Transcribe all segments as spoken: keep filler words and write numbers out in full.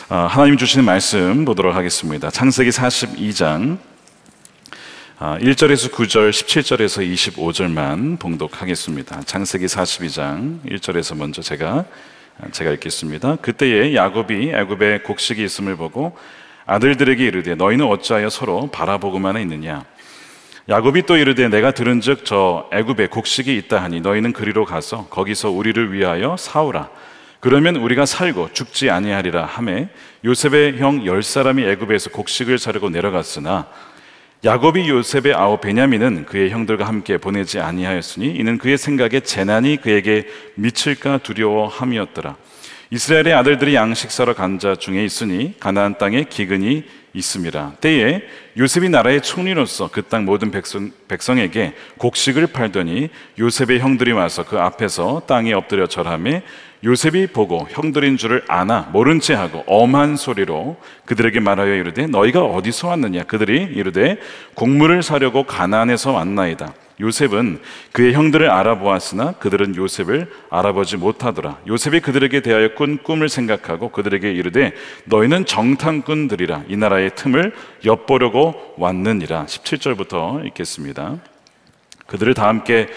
하나님 주시는 말씀 보도록 하겠습니다. 창세기 사십이 장 일 절에서 구 절, 십칠 절에서 이십오 절만 봉독하겠습니다. 창세기 사십이 장 일 절에서 먼저 제가 제가 읽겠습니다. 그때에 야곱이 애굽에 곡식이 있음을 보고 아들들에게 이르되 너희는 어찌하여 서로 바라보고만 있느냐. 야곱이 또 이르되 내가 들은즉 저 애굽에 곡식이 있다 하니 너희는 그리로 가서 거기서 우리를 위하여 사오라. 그러면 우리가 살고 죽지 아니하리라 하매 요셉의 형 열 사람이 애굽에서 곡식을 사려고 내려갔으나 야곱이 요셉의 아우 베냐민은 그의 형들과 함께 보내지 아니하였으니 이는 그의 생각에 재난이 그에게 미칠까 두려워함이었더라. 이스라엘의 아들들이 양식 사러 간 자 중에 있으니 가나안 땅에 기근이 있음이라. 때에 요셉이 나라의 총리로서 그 땅 모든 백성, 백성에게 곡식을 팔더니 요셉의 형들이 와서 그 앞에서 땅에 엎드려 절하매 요셉이 보고 형들인 줄을 아나 모른 채 하고 엄한 소리로 그들에게 말하여 이르되 너희가 어디서 왔느냐. 그들이 이르되 곡물을 사려고 가나안에서 왔나이다. 요셉은 그의 형들을 알아보았으나 그들은 요셉을 알아보지 못하더라. 요셉이 그들에게 대하여 꾼 꿈을 생각하고 그들에게 이르되 너희는 정탐꾼들이라. 이 나라의 틈을 엿보려고 왔느니라. 십칠 절부터 읽겠습니다. 그들을 다 함께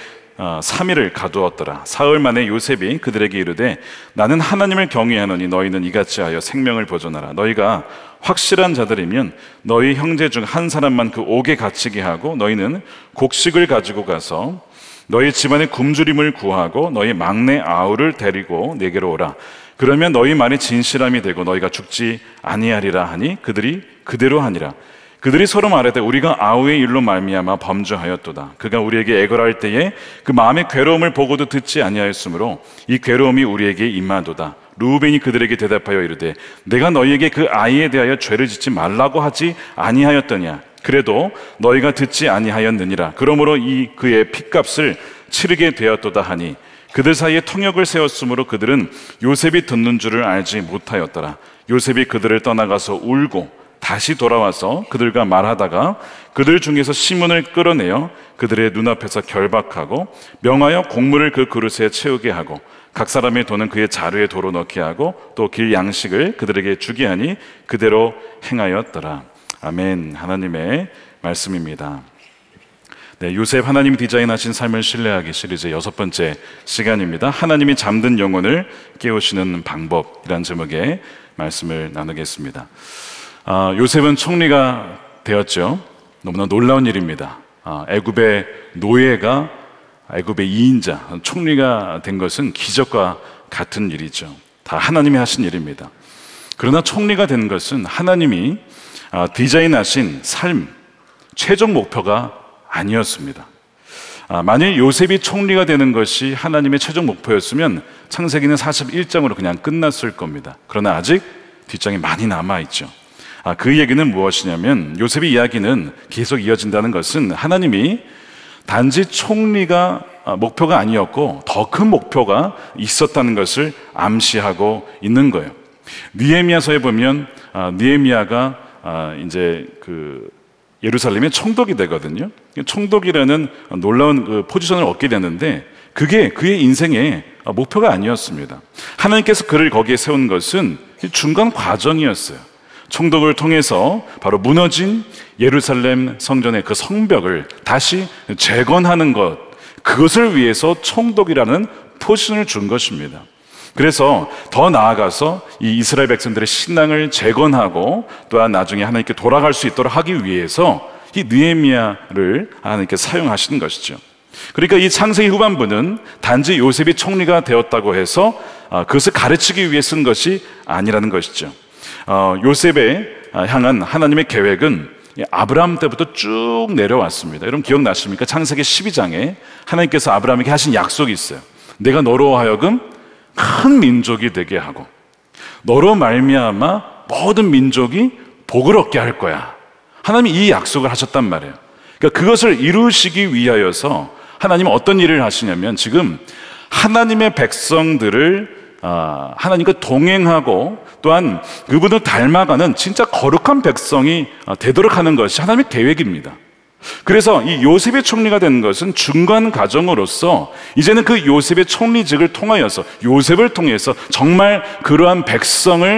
삼 일을 가두었더라. 사흘 만에 요셉이 그들에게 이르되 나는 하나님을 경외하노니 너희는 이같이 하여 생명을 보존하라. 너희가 확실한 자들이면 너희 형제 중 한 사람만 그 옥에 갇히게 하고 너희는 곡식을 가지고 가서 너희 집안의 굶주림을 구하고 너희 막내 아우를 데리고 내게로 오라. 그러면 너희 말이 진실함이 되고 너희가 죽지 아니하리라 하니 그들이 그대로 하니라. 그들이 서로 말하되 우리가 아우의 일로 말미암아 범죄하였도다. 그가 우리에게 애걸할 때에 그 마음의 괴로움을 보고도 듣지 아니하였으므로 이 괴로움이 우리에게 임하도다. 루벤이 그들에게 대답하여 이르되 내가 너희에게 그 아이에 대하여 죄를 짓지 말라고 하지 아니하였더냐. 그래도 너희가 듣지 아니하였느니라. 그러므로 이 그의 핏값을 치르게 되었도다 하니 그들 사이에 통역을 세웠으므로 그들은 요셉이 듣는 줄을 알지 못하였더라. 요셉이 그들을 떠나가서 울고 다시 돌아와서 그들과 말하다가 그들 중에서 시몬을 끌어내어 그들의 눈앞에서 결박하고 명하여 곡물을 그 그릇에 채우게 하고 각 사람의 돈은 그의 자루에 도로 넣게 하고 또 길 양식을 그들에게 주게 하니 그대로 행하였더라. 아멘. 하나님의 말씀입니다. 네, 요셉 하나님이 디자인하신 삶을 신뢰하기 시리즈 여섯 번째 시간입니다. 하나님이 잠든 영혼을 깨우시는 방법이란 제목의 말씀을 나누겠습니다. 아, 요셉은 총리가 되었죠. 너무나 놀라운 일입니다. 아, 애굽의 노예가 애굽의 이인자 총리가 된 것은 기적과 같은 일이죠. 다 하나님이 하신 일입니다. 그러나 총리가 된 것은 하나님이 아, 디자인하신 삶, 최종 목표가 아니었습니다. 아, 만일 요셉이 총리가 되는 것이 하나님의 최종 목표였으면 창세기는 사십일 장으로 그냥 끝났을 겁니다. 그러나 아직 뒷장이 많이 남아있죠. 아, 그 얘기는 무엇이냐면 요셉의 이야기는 계속 이어진다는 것은 하나님이 단지 총리가 목표가 아니었고 더 큰 목표가 있었다는 것을 암시하고 있는 거예요. 느헤미야서에 보면 아, 느헤미야가 아, 이제 그 예루살렘의 총독이 되거든요. 총독이라는 놀라운 그 포지션을 얻게 되는데 그게 그의 인생의 목표가 아니었습니다. 하나님께서 그를 거기에 세운 것은 중간 과정이었어요. 총독을 통해서 바로 무너진 예루살렘 성전의 그 성벽을 다시 재건하는 것, 그것을 위해서 총독이라는 포지션을 준 것입니다. 그래서 더 나아가서 이 이스라엘 백성들의 신앙을 재건하고 또한 나중에 하나님께 돌아갈 수 있도록 하기 위해서 이 느헤미야를 하나님께 사용하신 것이죠. 그러니까 이 창세기 후반부는 단지 요셉이 총리가 되었다고 해서 그것을 가르치기 위해 쓴 것이 아니라는 것이죠. 어, 요셉에 향한 하나님의 계획은 아브라함 때부터 쭉 내려왔습니다. 여러분 기억나십니까? 창세기 십이 장에 하나님께서 아브라함에게 하신 약속이 있어요. 내가 너로 하여금 큰 민족이 되게 하고 너로 말미암아 모든 민족이 복을 얻게 할 거야. 하나님이 이 약속을 하셨단 말이에요. 그러니까 그것을 이루시기 위하여서 하나님은 어떤 일을 하시냐면 지금 하나님의 백성들을 아, 하나님과 동행하고 또한 그분을 닮아가는 진짜 거룩한 백성이 되도록 하는 것이 하나님의 계획입니다. 그래서 이 요셉의 총리가 된 것은 중간 과정으로서 이제는 그 요셉의 총리직을 통하여서 요셉을 통해서 정말 그러한 백성을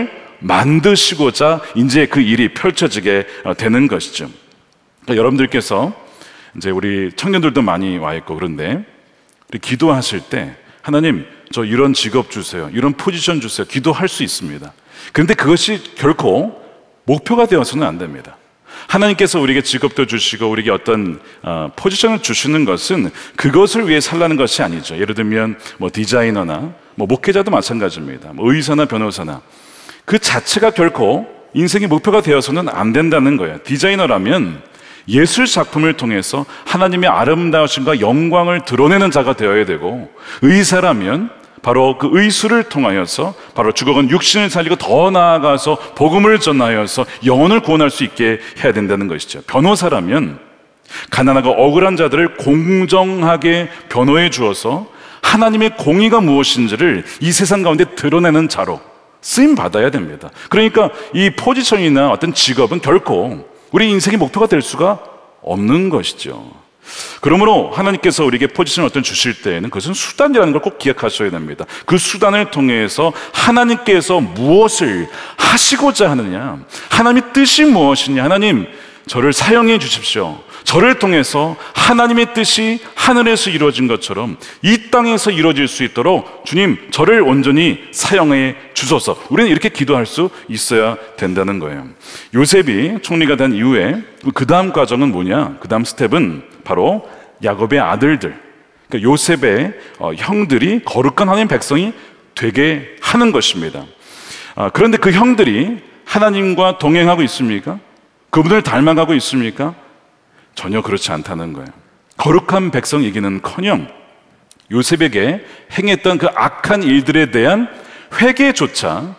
만드시고자 이제 그 일이 펼쳐지게 되는 것이죠. 그러니까 여러분들께서 이제 우리 청년들도 많이 와 있고 그런데 우리 기도하실 때 하나님 저 이런 직업 주세요, 이런 포지션 주세요, 기도할 수 있습니다. 그런데 그것이 결코 목표가 되어서는 안 됩니다. 하나님께서 우리에게 직업도 주시고 우리에게 어떤 어, 포지션을 주시는 것은 그것을 위해 살라는 것이 아니죠. 예를 들면 뭐 디자이너나 뭐 목회자도 마찬가지입니다. 뭐 의사나 변호사나 그 자체가 결코 인생의 목표가 되어서는 안 된다는 거예요. 디자이너라면 예술 작품을 통해서 하나님의 아름다우심과 영광을 드러내는 자가 되어야 되고, 의사라면 바로 그 의술을 통하여서 바로 죽어간 육신을 살리고 더 나아가서 복음을 전하여서 영혼을 구원할 수 있게 해야 된다는 것이죠. 변호사라면 가난하고 억울한 자들을 공정하게 변호해 주어서 하나님의 공의가 무엇인지를 이 세상 가운데 드러내는 자로 쓰임 받아야 됩니다. 그러니까 이 포지션이나 어떤 직업은 결코 우리 인생의 목표가 될 수가 없는 것이죠. 그러므로 하나님께서 우리에게 포지션을 어떤 주실 때에는 그것은 수단이라는 걸 꼭 기억하셔야 됩니다. 그 수단을 통해서 하나님께서 무엇을 하시고자 하느냐, 하나님의 뜻이 무엇이냐, 하나님 저를 사용해 주십시오. 저를 통해서 하나님의 뜻이 하늘에서 이루어진 것처럼 이 땅에서 이루어질 수 있도록 주님 저를 온전히 사용해 주소서. 우리는 이렇게 기도할 수 있어야 된다는 거예요. 요셉이 총리가 된 이후에 그 다음 과정은 뭐냐, 그 다음 스텝은 바로 야곱의 아들들, 그러니까 요셉의 어, 형들이 거룩한 하나님 백성이 되게 하는 것입니다. 아, 그런데 그 형들이 하나님과 동행하고 있습니까? 그분을 닮아가고 있습니까? 전혀 그렇지 않다는 거예요. 거룩한 백성이기는커녕 요셉에게 행했던 그 악한 일들에 대한 회개조차,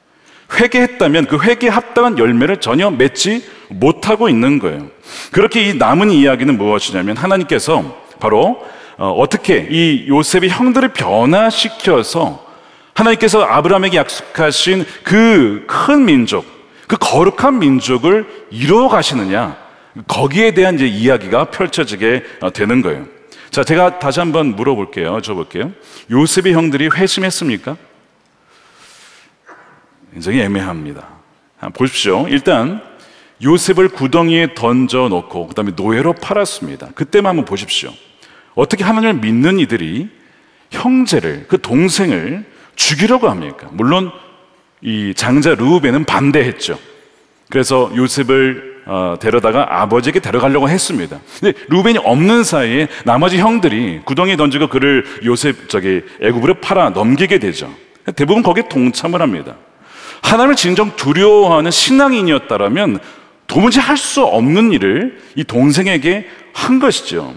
회개했다면 그 회개에 합당한 열매를 전혀 맺지 못하고 있는 거예요. 그렇게 이 남은 이야기는 무엇이냐면 하나님께서 바로 어떻게 이 요셉의 형들을 변화시켜서 하나님께서 아브라함에게 약속하신 그 큰 민족, 그 거룩한 민족을 이루어 가시느냐, 거기에 대한 이제 이야기가 펼쳐지게 되는 거예요. 자, 제가 다시 한번 물어볼게요. 여쭤볼게요. 요셉의 형들이 회심했습니까? 굉장히 애매합니다. 보십시오. 일단 요셉을 구덩이에 던져놓고 그 다음에 노예로 팔았습니다. 그때만 한번 보십시오. 어떻게 하나님을 믿는 이들이 형제를, 그 동생을 죽이려고 합니까? 물론 이 장자 르우벤은 반대했죠. 그래서 요셉을 어, 데려다가 아버지에게 데려가려고 했습니다. 근데 르우벤이 없는 사이에 나머지 형들이 구덩이에 던지고 그를 요셉 저기 애굽으로 팔아 넘기게 되죠. 대부분 거기에 동참을 합니다. 하나님을 진정 두려워하는 신앙인이었다라면 도무지 할 수 없는 일을 이 동생에게 한 것이죠.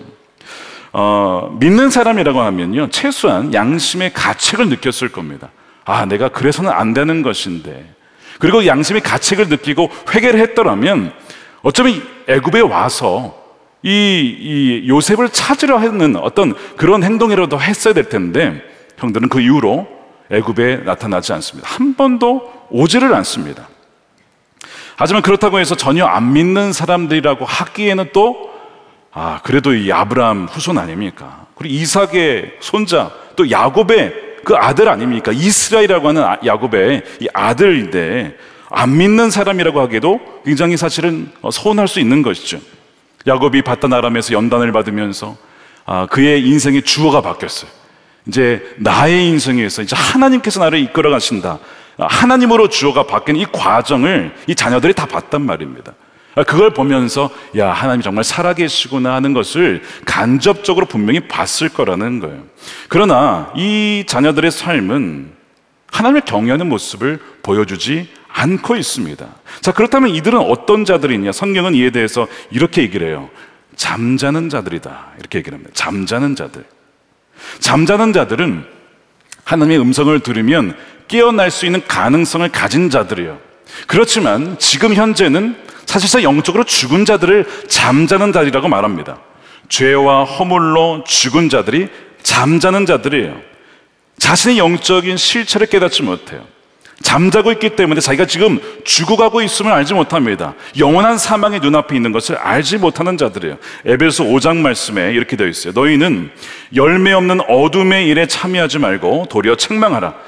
어, 믿는 사람이라고 하면요, 최소한 양심의 가책을 느꼈을 겁니다. 아, 내가 그래서는 안 되는 것인데. 그리고 양심의 가책을 느끼고 회개를 했더라면 어쩌면 애굽에 와서 이, 이 요셉을 찾으려 하는 어떤 그런 행동이라도 했어야 될 텐데 형들은 그 이후로 애굽에 나타나지 않습니다. 한 번도 오지를 않습니다. 하지만 그렇다고 해서 전혀 안 믿는 사람들이라고 하기에는 또 아, 그래도 이 아브라함 후손 아닙니까? 그리고 이삭의 손자, 또 야곱의 그 아들 아닙니까? 이스라엘이라고 하는 야곱의 이 아들인데 안 믿는 사람이라고 하기에도 굉장히 사실은 서운할 수 있는 것이죠. 야곱이 바단 아람에서 연단을 받으면서 아, 그의 인생의 주어가 바뀌었어요. 이제 나의 인생에서 이제 하나님께서 나를 이끌어 가신다, 하나님으로 주어가 바뀐 이 과정을 이 자녀들이 다 봤단 말입니다. 그걸 보면서 야, 하나님이 정말 살아계시구나 하는 것을 간접적으로 분명히 봤을 거라는 거예요. 그러나 이 자녀들의 삶은 하나님을 경외하는 모습을 보여주지 않고 있습니다. 자, 그렇다면 이들은 어떤 자들이냐? 성경은 이에 대해서 이렇게 얘기를 해요. 잠자는 자들이다, 이렇게 얘기를 합니다. 잠자는 자들. 잠자는 자들은 하나님의 음성을 들으면 깨어날 수 있는 가능성을 가진 자들이에요. 그렇지만 지금 현재는 사실상 영적으로 죽은 자들을 잠자는 자들이라고 말합니다. 죄와 허물로 죽은 자들이 잠자는 자들이에요. 자신의 영적인 실체를 깨닫지 못해요. 잠자고 있기 때문에 자기가 지금 죽어가고 있음을 알지 못합니다. 영원한 사망의 눈앞에 있는 것을 알지 못하는 자들이에요. 에베소 오 장 말씀에 이렇게 되어 있어요. 너희는 열매 없는 어둠의 일에 참여하지 말고 도리어 책망하라.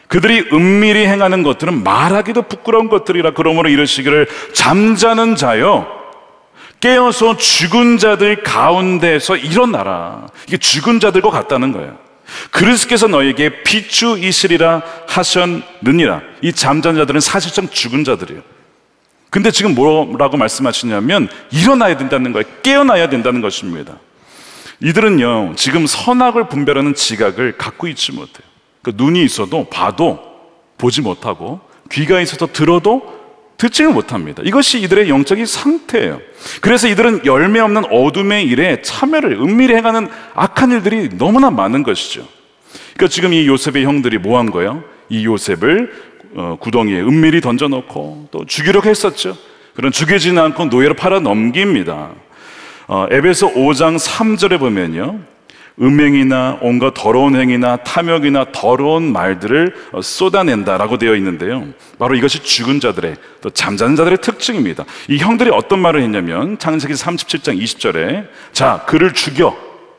그들이 은밀히 행하는 것들은 말하기도 부끄러운 것들이라. 그러므로 이르시기를 잠자는 자여 깨어서 죽은 자들 가운데서 일어나라. 이게 죽은 자들과 같다는 거예요. 그리스도께서 너에게 비추이시리라 하셨느니라. 이 잠자는 자들은 사실상 죽은 자들이에요. 근데 지금 뭐라고 말씀하시냐면 일어나야 된다는 거예요. 깨어나야 된다는 것입니다. 이들은요, 지금 선악을 분별하는 지각을 갖고 있지 못해요. 그러니까 눈이 있어도 봐도 보지 못하고, 귀가 있어도 들어도 듣지를 못합니다. 이것이 이들의 영적인 상태예요. 그래서 이들은 열매 없는 어둠의 일에 참여를 은밀히 행하는 악한 일들이 너무나 많은 것이죠. 그러니까 지금 이 요셉의 형들이 뭐 한 거예요? 이 요셉을 어, 구덩이에 은밀히 던져놓고 또 죽이려고 했었죠. 그런 죽이지는 않고 노예로 팔아 넘깁니다. 어, 에베소 오 장 삼 절에 보면요, 음행이나 온갖 더러운 행위나 탐욕이나 더러운 말들을 쏟아낸다라고 되어 있는데요, 바로 이것이 죽은 자들의, 또 잠자는 자들의 특징입니다. 이 형들이 어떤 말을 했냐면 창세기 삼십칠 장 이십 절에 자, 그를 죽여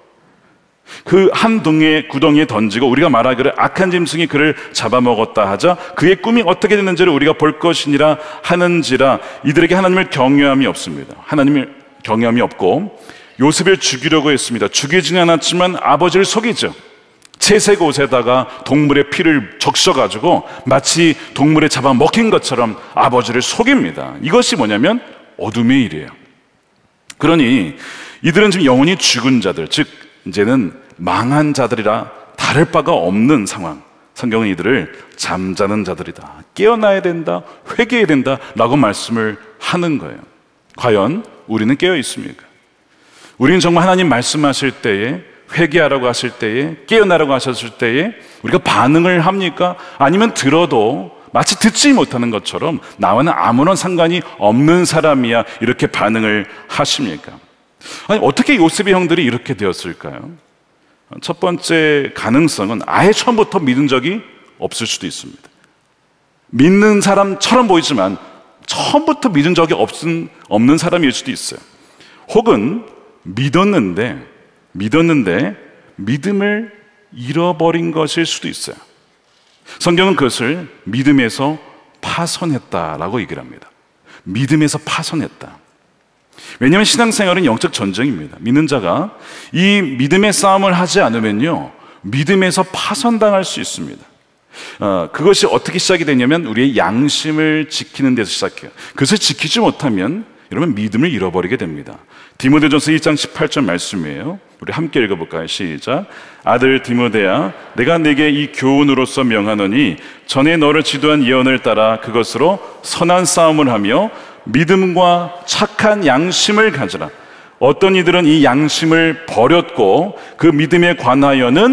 그 한 동의 구덩이에 던지고 우리가 말하기를 악한 짐승이 그를 잡아먹었다 하자 그의 꿈이 어떻게 됐는지를 우리가 볼 것이니라 하는지라. 이들에게 하나님을 경외함이 없습니다. 하나님을 경외함이 없고 요셉을 죽이려고 했습니다. 죽이지는 않았지만 아버지를 속이죠. 채색 옷에다가 동물의 피를 적셔가지고 마치 동물에 잡아먹힌 것처럼 아버지를 속입니다. 이것이 뭐냐면 어둠의 일이에요. 그러니 이들은 지금 영원히 죽은 자들, 즉 이제는 망한 자들이라 다를 바가 없는 상황. 성경은 이들을 잠자는 자들이다, 깨어나야 된다, 회개해야 된다 라고 말씀을 하는 거예요. 과연 우리는 깨어 있습니까? 우리는 정말 하나님 말씀하실 때에, 회개하라고 하실 때에, 깨어나라고 하셨을 때에 우리가 반응을 합니까? 아니면 들어도 마치 듣지 못하는 것처럼 나와는 아무런 상관이 없는 사람이야 이렇게 반응을 하십니까? 아니, 어떻게 요셉의 형들이 이렇게 되었을까요? 첫 번째 가능성은 아예 처음부터 믿은 적이 없을 수도 있습니다. 믿는 사람처럼 보이지만 처음부터 믿은 적이 없은, 없는 사람일 수도 있어요. 혹은 믿었는데 믿었는데 믿음을 잃어버린 것일 수도 있어요. 성경은 그것을 믿음에서 파손했다라고 얘기를 합니다. 믿음에서 파손했다. 왜냐하면 신앙생활은 영적 전쟁입니다. 믿는 자가 이 믿음의 싸움을 하지 않으면요, 믿음에서 파손당할 수 있습니다. 어, 그것이 어떻게 시작이 되냐면 우리의 양심을 지키는 데서 시작해요. 그것을 지키지 못하면 여러분 믿음을 잃어버리게 됩니다. 디모데전서 일 장 십팔 절 말씀이에요. 우리 함께 읽어볼까요? 시작. 아들 디모데야, 내가 내게 이 교훈으로서 명하노니 전에 너를 지도한 예언을 따라 그것으로 선한 싸움을 하며 믿음과 착한 양심을 가지라. 어떤 이들은 이 양심을 버렸고 그 믿음에 관하여는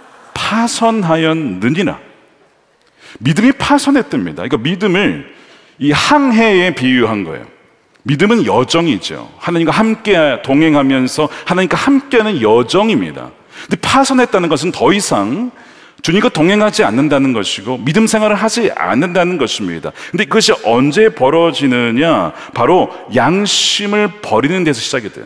파선하였느니라. 믿음이 파손했답니다. 그러니까 믿음을 이 항해에 비유한 거예요. 믿음은 여정이죠. 하나님과 함께 동행하면서 하나님과 함께하는 여정입니다. 근데 파손했다는 것은 더 이상 주님과 동행하지 않는다는 것이고 믿음 생활을 하지 않는다는 것입니다. 근데 그것이 언제 벌어지느냐? 바로 양심을 버리는 데서 시작이 돼요.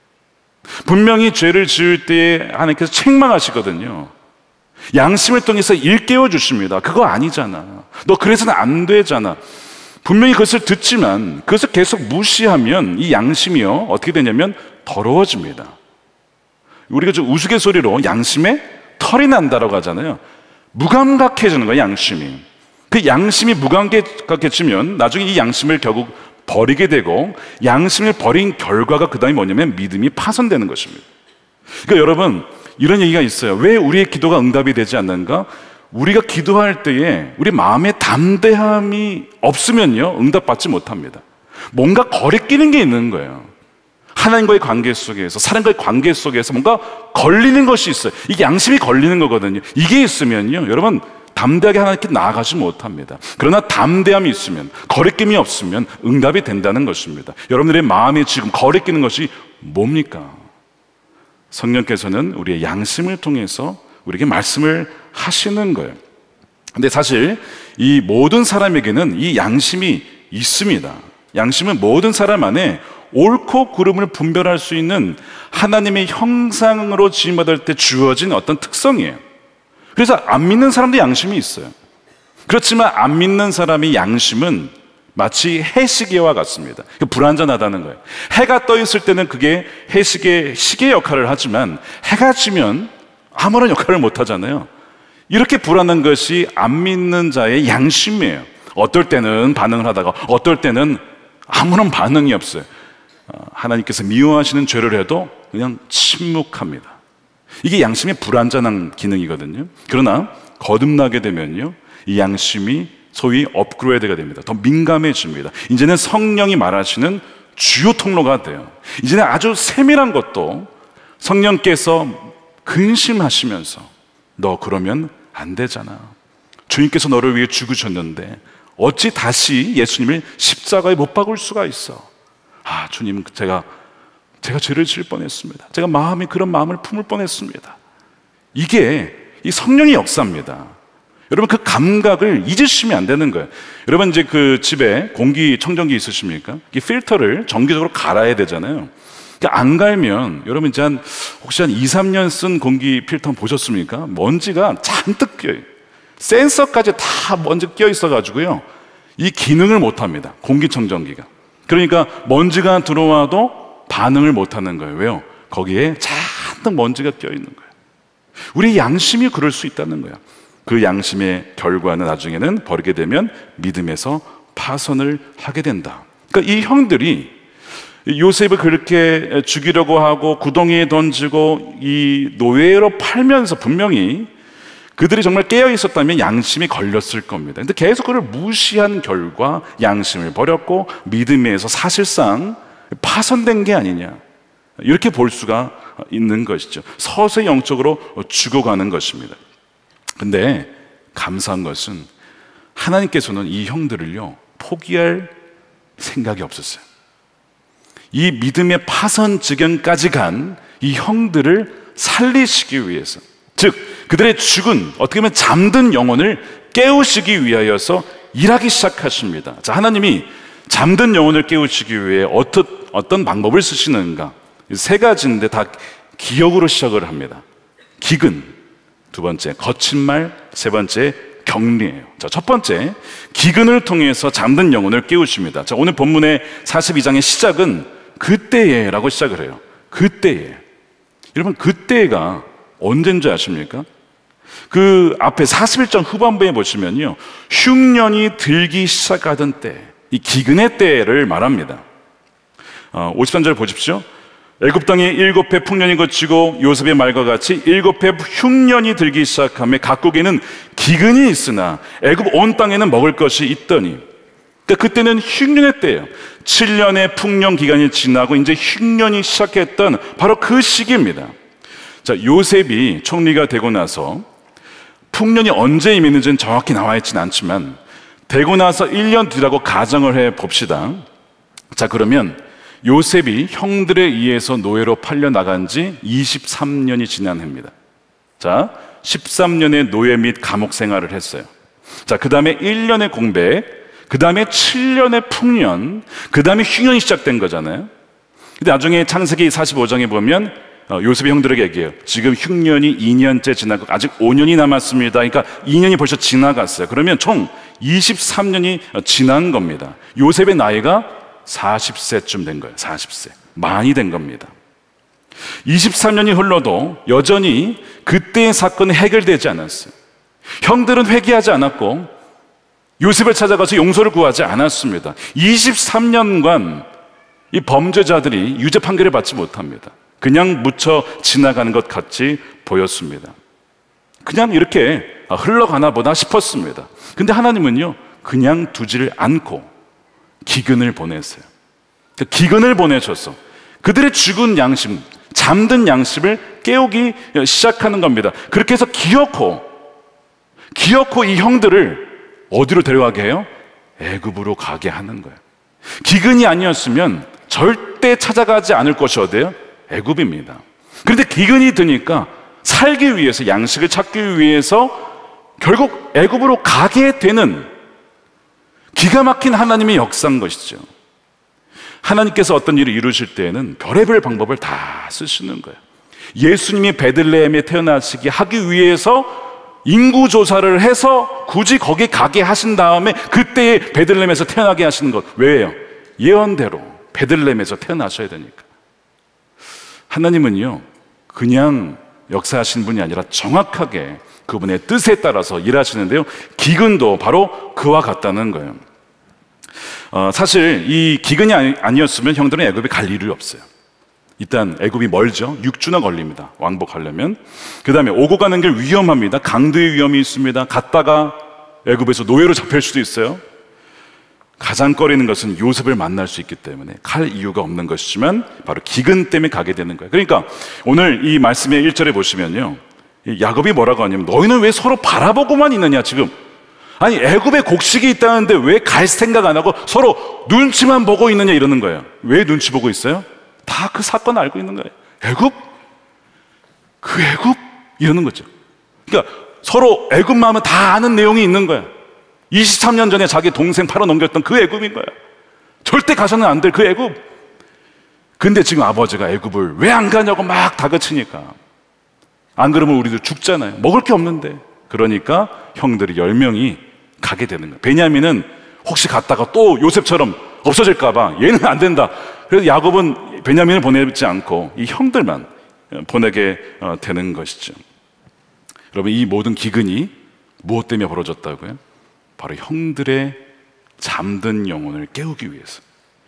분명히 죄를 지을 때에 하나님께서 책망하시거든요. 양심을 통해서 일깨워 주십니다. 그거 아니잖아, 너 그래서는 안 되잖아. 분명히 그것을 듣지만 그것을 계속 무시하면 이 양심이요 어떻게 되냐면 더러워집니다. 우리가 좀 우스갯소리로 양심에 털이 난다라고 하잖아요. 무감각해지는 거예요, 양심이. 그 양심이 무감각해지면 나중에 이 양심을 결국 버리게 되고, 양심을 버린 결과가 그 다음에 뭐냐면 믿음이 파손되는 것입니다. 그러니까 여러분, 이런 얘기가 있어요. 왜 우리의 기도가 응답이 되지 않는가? 우리가 기도할 때에 우리 마음에 담대함이 없으면요 응답받지 못합니다. 뭔가 거리끼는 게 있는 거예요. 하나님과의 관계 속에서, 사람과의 관계 속에서 뭔가 걸리는 것이 있어요. 이게 양심이 걸리는 거거든요. 이게 있으면요 여러분 담대하게 하나님께 나아가지 못합니다. 그러나 담대함이 있으면, 거리낌이 없으면 응답이 된다는 것입니다. 여러분들의 마음에 지금 거리끼는 것이 뭡니까? 성령께서는 우리의 양심을 통해서 우리에게 말씀을 하시는 거예요. 근데 사실 이 모든 사람에게는 이 양심이 있습니다. 양심은 모든 사람 안에 옳고 그름을 분별할 수 있는 하나님의 형상으로 지음받을 때 주어진 어떤 특성이에요. 그래서 안 믿는 사람도 양심이 있어요. 그렇지만 안 믿는 사람의 양심은 마치 해시계와 같습니다. 불완전하다는 거예요. 해가 떠 있을 때는 그게 해시계, 시계 역할을 하지만 해가 지면 아무런 역할을 못 하잖아요. 이렇게 불안한 것이 안 믿는 자의 양심이에요. 어떨 때는 반응을 하다가 어떨 때는 아무런 반응이 없어요. 하나님께서 미워하시는 죄를 해도 그냥 침묵합니다. 이게 양심의 불완전한 기능이거든요. 그러나 거듭나게 되면요, 이 양심이 소위 업그레이드가 됩니다. 더 민감해집니다. 이제는 성령이 말하시는 주요 통로가 돼요. 이제는 아주 세밀한 것도 성령께서 근심하시면서 너 그러면 안 되잖아. 주님께서 너를 위해 죽으셨는데 어찌 다시 예수님을 십자가에 못 박을 수가 있어. 아, 주님, 제가 제가 죄를 지을 뻔했습니다. 제가 마음이 그런 마음을 품을 뻔했습니다. 이게 이 성령의 역사입니다. 여러분, 그 감각을 잊으시면 안 되는 거예요. 여러분, 이제 그 집에 공기청정기 있으십니까? 이 필터를 정기적으로 갈아야 되잖아요. 그러니까 안 갈면 여러분 이제 한 혹시 한 이, 삼 년 쓴 공기 필터 보셨습니까? 먼지가 잔뜩 껴요. 센서까지 다 먼지 껴 있어 가지고요, 이 기능을 못 합니다. 공기청정기가. 그러니까 먼지가 들어와도 반응을 못 하는 거예요. 왜요? 거기에 잔뜩 먼지가 껴 있는 거예요. 우리 양심이 그럴 수 있다는 거예요. 그 양심의 결과는 나중에는 버리게 되면 믿음에서 파선을 하게 된다. 그러니까 이 형들이 요셉을 그렇게 죽이려고 하고 구덩이에 던지고 이 노예로 팔면서 분명히 그들이 정말 깨어 있었다면 양심이 걸렸을 겁니다. 근데 계속 그를 무시한 결과 양심을 버렸고 믿음에서 사실상 파선된 게 아니냐, 이렇게 볼 수가 있는 것이죠. 서서히 영적으로 죽어가는 것입니다. 근데 감사한 것은 하나님께서는 이 형들을요 포기할 생각이 없었어요. 이 믿음의 파선 지경까지 간 이 형들을 살리시기 위해서, 즉 그들의 죽은, 어떻게 보면 잠든 영혼을 깨우시기 위하여서 일하기 시작하십니다. 자, 하나님이 잠든 영혼을 깨우시기 위해 어떤, 어떤 방법을 쓰시는가? 세 가지인데 다 기억으로 시작을 합니다. 기근, 두 번째 거친 말, 세 번째 격리예요. 자, 첫 번째 기근을 통해서 잠든 영혼을 깨우십니다. 자, 오늘 본문의 사십이 장의 시작은 그때에 라고 시작을 해요. 그때에. 여러분, 그때가 언제인 줄 아십니까? 그 앞에 사십일 장 후반부에 보시면요, 흉년이 들기 시작하던 때, 이 기근의 때를 말합니다. 어, 오십삼 절 보십시오. 애굽 땅에 일곱 해 풍년이 거치고 요셉의 말과 같이 일곱 해 흉년이 들기 시작하며 각국에는 기근이 있으나 애굽 온 땅에는 먹을 것이 있더니, 그러니까 그때는 흉년의 때예요. 칠 년의 풍년 기간이 지나고 이제 흉년이 시작했던 바로 그 시기입니다. 자, 요셉이 총리가 되고 나서 풍년이 언제 임했는지는 정확히 나와 있지는 않지만 되고 나서 일 년 뒤라고 가정을 해 봅시다. 자, 그러면 요셉이 형들에 의해서 노예로 팔려 나간 지 이십삼 년이 지난 해입니다. 자, 십삼 년의 노예 및 감옥 생활을 했어요. 자, 그 다음에 일 년의 공백, 그 다음에 칠 년의 풍년, 그 다음에 흉년이 시작된 거잖아요. 근데 나중에 창세기 사십오 장에 보면 요셉이 형들에게 얘기해요. 지금 흉년이 이 년째 지나고 아직 오 년이 남았습니다. 그러니까 이 년이 벌써 지나갔어요. 그러면 총 이십삼 년이 지난 겁니다. 요셉의 나이가 사십 세쯤 된 거예요. 사십 세. 많이 된 겁니다. 이십삼 년이 흘러도 여전히 그때의 사건은 해결되지 않았어요. 형들은 회개하지 않았고 요셉을 찾아가서 용서를 구하지 않았습니다. 이십삼 년간 이 범죄자들이 유죄 판결을 받지 못합니다. 그냥 묻혀 지나가는 것 같이 보였습니다. 그냥 이렇게 흘러가나 보다 싶었습니다. 근데 하나님은요, 그냥 두지를 않고 기근을 보냈어요. 기근을 보내셔서 그들의 죽은 양심, 잠든 양심을 깨우기 시작하는 겁니다. 그렇게 해서 기어코 기어코 이 형들을 어디로 데려가게 해요? 애굽으로 가게 하는 거예요. 기근이 아니었으면 절대 찾아가지 않을 곳이 어디예요? 애굽입니다. 그런데 기근이 드니까 살기 위해서, 양식을 찾기 위해서 결국 애굽으로 가게 되는 기가 막힌 하나님의 역사인 것이죠. 하나님께서 어떤 일을 이루실 때에는 별의별 방법을 다 쓰시는 거예요. 예수님이 베들레헴에 태어나시게 하기 위해서 인구 조사를 해서 굳이 거기 가게 하신 다음에 그때에 베들레헴에서 태어나게 하시는 것. 왜요? 예언대로 베들레헴에서 태어나셔야 되니까. 하나님은요, 그냥 역사하신 분이 아니라 정확하게 그분의 뜻에 따라서 일하시는데요, 기근도 바로 그와 같다는 거예요. 어, 사실 이 기근이 아니, 아니었으면 형들은 애굽에 갈 일이 없어요. 일단 애굽이 멀죠. 육 주나 걸립니다, 왕복하려면. 그 다음에 오고 가는 길 위험합니다. 강도의 위험이 있습니다. 갔다가 애굽에서 노예로 잡힐 수도 있어요. 가장 꺼리는 것은 요셉을 만날 수 있기 때문에 갈 이유가 없는 것이지만 바로 기근 때문에 가게 되는 거예요. 그러니까 오늘 이 말씀의 일 절에 보시면요, 야곱이 뭐라고 하냐면, 너희는 왜 서로 바라보고만 있느냐 지금. 아니, 애굽에 곡식이 있다는데 왜 갈 생각 안 하고 서로 눈치만 보고 있느냐 이러는 거예요. 왜 눈치 보고 있어요? 다 그 사건 알고 있는 거예요. 애굽? 그 애굽? 이러는 거죠. 그러니까 서로 애굽만 하면 다 아는 내용이 있는 거예요. 이십삼 년 전에 자기 동생 팔아넘겼던 그 애굽인 거예요. 절대 가서는 안 될 그 애굽. 근데 지금 아버지가 애굽을 왜 안 가냐고 막 다그치니까, 안 그러면 우리도 죽잖아요. 먹을 게 없는데. 그러니까 형들이 열 명이 가게 되는 거예요. 베냐민은 혹시 갔다가 또 요셉처럼 없어질까 봐 얘는 안 된다. 그래서 야곱은 베냐민을 보내지 않고 이 형들만 보내게 되는 것이죠. 여러분, 이 모든 기근이 무엇 때문에 벌어졌다고요? 바로 형들의 잠든 영혼을 깨우기 위해서.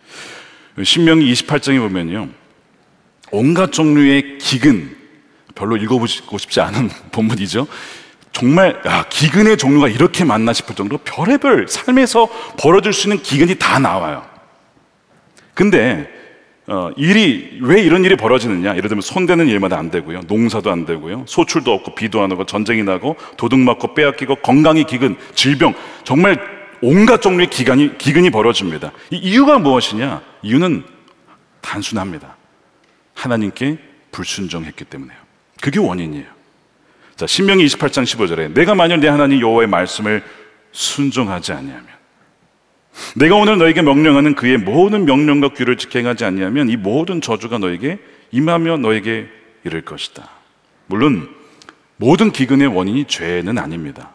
신명기 이십팔 장에 보면요, 온갖 종류의 기근, 별로 읽어보고 싶지 않은 본문이죠. 정말 야, 기근의 종류가 이렇게 많나 싶을 정도로 별의별 삶에서 벌어질 수 있는 기근이 다 나와요. 근데 어, 일이 왜 이런 일이 벌어지느냐? 예를 들면 손대는 일마다 안 되고요, 농사도 안 되고요, 소출도 없고 비도 안 오고 전쟁이 나고 도둑 맞고 빼앗기고 건강이 기근, 질병, 정말 온갖 종류의 기간이, 기근이 벌어집니다. 이 이유가 무엇이냐? 이유는 단순합니다. 하나님께 불순종했기 때문에요. 그게 원인이에요. 자, 신명기 이십팔 장 십오 절에 내가 만일 내 하나님 여호와의 말씀을 순종하지 아니하면, 내가 오늘 너에게 명령하는 그의 모든 명령과 규를 지켜 행하지 아니하면 이 모든 저주가 너에게 임하며 너에게 이를 것이다. 물론 모든 기근의 원인이 죄는 아닙니다.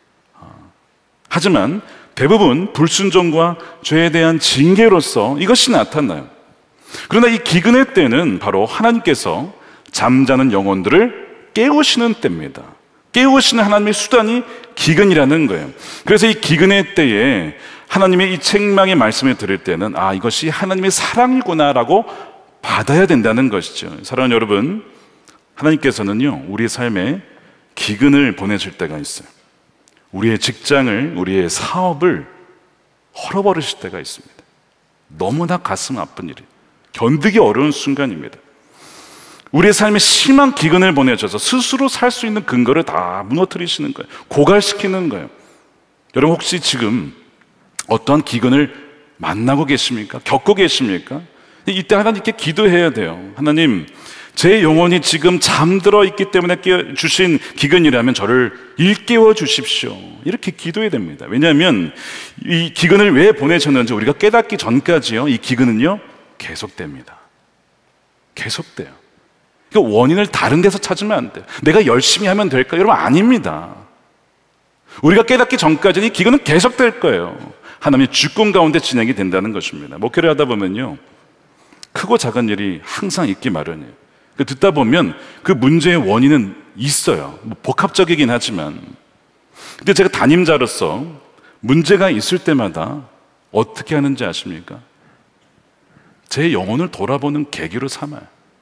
하지만 대부분 불순종과 죄에 대한 징계로서 이것이 나타나요. 그러나 이 기근의 때는 바로 하나님께서 잠자는 영혼들을 깨우시는 때입니다. 깨우시는 하나님의 수단이 기근이라는 거예요. 그래서 이 기근의 때에 하나님의 이 책망의 말씀을 들을 때는 아, 이것이 하나님의 사랑이구나라고 받아야 된다는 것이죠. 사랑하는 여러분, 하나님께서는요, 우리의 삶에 기근을 보내실 때가 있어요. 우리의 직장을, 우리의 사업을 헐어버리실 때가 있습니다. 너무나 가슴 아픈 일이에요. 견디기 어려운 순간입니다. 우리의 삶에 심한 기근을 보내셔서 스스로 살 수 있는 근거를 다 무너뜨리시는 거예요. 고갈시키는 거예요. 여러분, 혹시 지금 어떠한 기근을 만나고 계십니까? 겪고 계십니까? 이때 하나님께 기도해야 돼요. 하나님, 제 영혼이 지금 잠들어 있기 때문에 주신 기근이라면 저를 일깨워 주십시오. 이렇게 기도해야 됩니다. 왜냐하면 이 기근을 왜 보내셨는지 우리가 깨닫기 전까지요, 이 기근은요 계속됩니다. 계속돼요. 그러니까 원인을 다른 데서 찾으면 안 돼요. 내가 열심히 하면 될까? 여러분, 아닙니다. 우리가 깨닫기 전까지는 이 기근은 계속될 거예요. 하나님의 주권 가운데 진행이 된다는 것입니다. 목회를 하다 보면요, 크고 작은 일이 항상 있기 마련이에요. 듣다 보면 그 문제의 원인은 있어요. 뭐 복합적이긴 하지만. 근데 제가 담임자로서 문제가 있을 때마다 어떻게 하는지 아십니까? 제 영혼을 돌아보는 계기로 삼아요.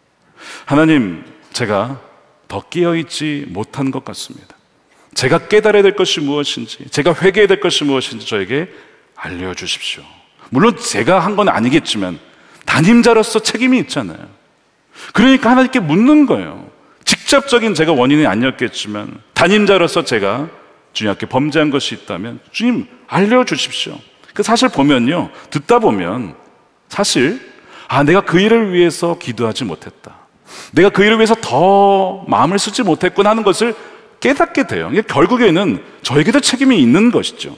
하나님, 제가 더 깨어있지 못한 것 같습니다. 제가 깨달아야 될 것이 무엇인지, 제가 회개해야 될 것이 무엇인지 저에게 알려주십시오. 물론 제가 한 건 아니겠지만 담임자로서 책임이 있잖아요. 그러니까 하나님께 묻는 거예요. 직접적인 제가 원인이 아니었겠지만 담임자로서 제가 주님 앞에 범죄한 것이 있다면 주님 알려주십시오. 그 사실 보면요, 듣다 보면 사실 아, 내가 그 일을 위해서 기도하지 못했다, 내가 그 일을 위해서 더 마음을 쓰지 못했구나 하는 것을 깨닫게 돼요. 결국에는 저에게도 책임이 있는 것이죠.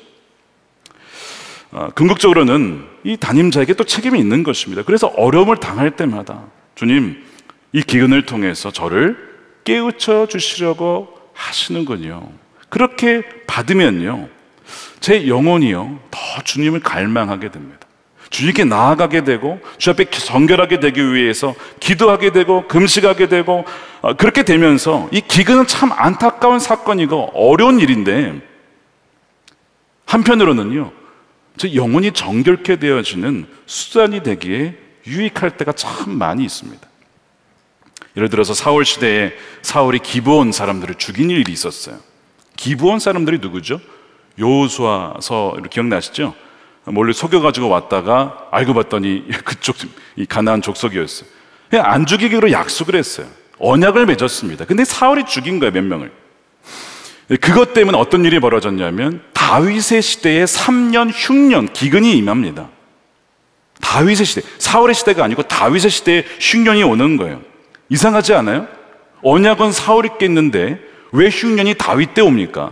어, 궁극적으로는 이 담임자에게 또 책임이 있는 것입니다. 그래서 어려움을 당할 때마다 주님, 이 기근을 통해서 저를 깨우쳐 주시려고 하시는군요. 그렇게 받으면요, 제 영혼이요 더 주님을 갈망하게 됩니다. 주님께 나아가게 되고 주 앞에 정결하게 되기 위해서 기도하게 되고 금식하게 되고, 그렇게 되면서 이 기근은 참 안타까운 사건이고 어려운 일인데, 한편으로는요 제 영혼이 정결케 되어지는 수단이 되기에 유익할 때가 참 많이 있습니다. 예를 들어서 사울 시대에 사울이 기브온 사람들을 죽인 일이 있었어요. 기브온 사람들이 누구죠? 여호수아서 기억나시죠? 몰래 속여가지고 왔다가 알고 봤더니 그쪽 이 가나안 족속이었어요. 그냥 안 죽이기로 약속을 했어요. 언약을 맺었습니다. 근데 사울이 죽인 거예요, 몇 명을. 그것 때문에 어떤 일이 벌어졌냐면 다윗의 시대에 삼 년 흉년, 기근이 임합니다. 다윗의 시대, 사울의 시대가 아니고 다윗의 시대에 흉년이 오는 거예요. 이상하지 않아요? 언약은 사울이 깼는데 왜 흉년이 다윗 때 옵니까?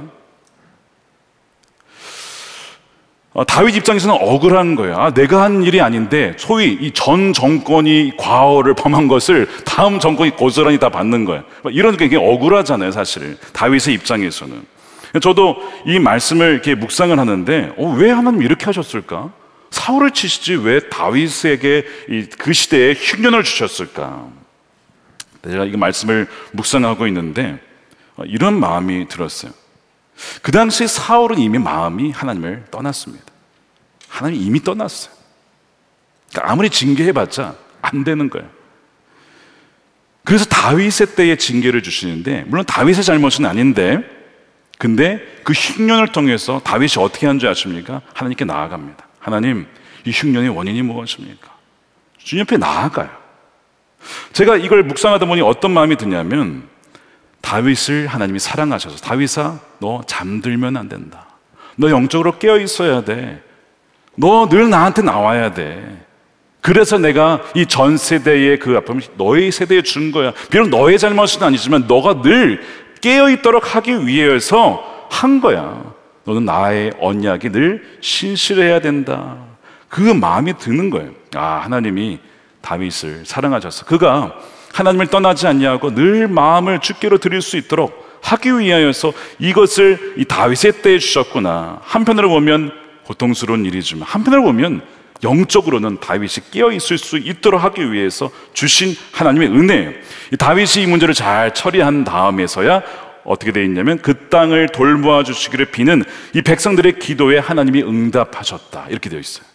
어, 다윗 입장에서는 억울한 거예요. 아, 내가 한 일이 아닌데 소위 이 전 정권이 과오를 범한 것을 다음 정권이 고스란히 다 받는 거예요. 이런 게 굉장히 억울하잖아요, 사실. 다윗의 입장에서는. 저도 이 말씀을 이렇게 묵상을 하는데, 어, 왜 하나님 이렇게 하셨을까? 사울을 치시지 왜 다윗에게 이, 그 시대에 흉년을 주셨을까? 제가 이 말씀을 묵상하고 있는데 어, 이런 마음이 들었어요. 그 당시 사울은 이미 마음이 하나님을 떠났습니다. 하나님이 이미 떠났어요. 그러니까 아무리 징계해봤자 안 되는 거예요. 그래서 다윗의 때에 징계를 주시는데, 물론 다윗의 잘못은 아닌데, 근데 그 흉년을 통해서 다윗이 어떻게 하는 줄 아십니까? 하나님께 나아갑니다. 하나님, 이 흉년의 원인이 무엇입니까? 주님 옆에 나아가요. 제가 이걸 묵상하다 보니 어떤 마음이 드냐면, 다윗을 하나님이 사랑하셔서, 다윗아, 너 잠들면 안 된다. 너 영적으로 깨어 있어야 돼. 너 늘 나한테 나와야 돼. 그래서 내가 이 전 세대의 그 아픔을 너의 세대에 준 거야. 비록 너의 잘못은 아니지만 너가 늘 깨어 있도록 하기 위해서 한 거야. 너는 나의 언약이 늘 신실해야 된다. 그 마음이 드는 거예요. 아, 하나님이 다윗을 사랑하셔서 그가 하나님을 떠나지 않냐고 늘 마음을 주께로 드릴 수 있도록 하기 위하여서 이것을 이 다윗의 때에 주셨구나. 한편으로 보면 고통스러운 일이지만 한편으로 보면 영적으로는 다윗이 깨어 있을 수 있도록 하기 위해서 주신 하나님의 은혜예요. 이 다윗이 이 문제를 잘 처리한 다음에서야 어떻게 되어 있냐면, 그 땅을 돌보아 주시기를 비는 이 백성들의 기도에 하나님이 응답하셨다, 이렇게 되어 있어요.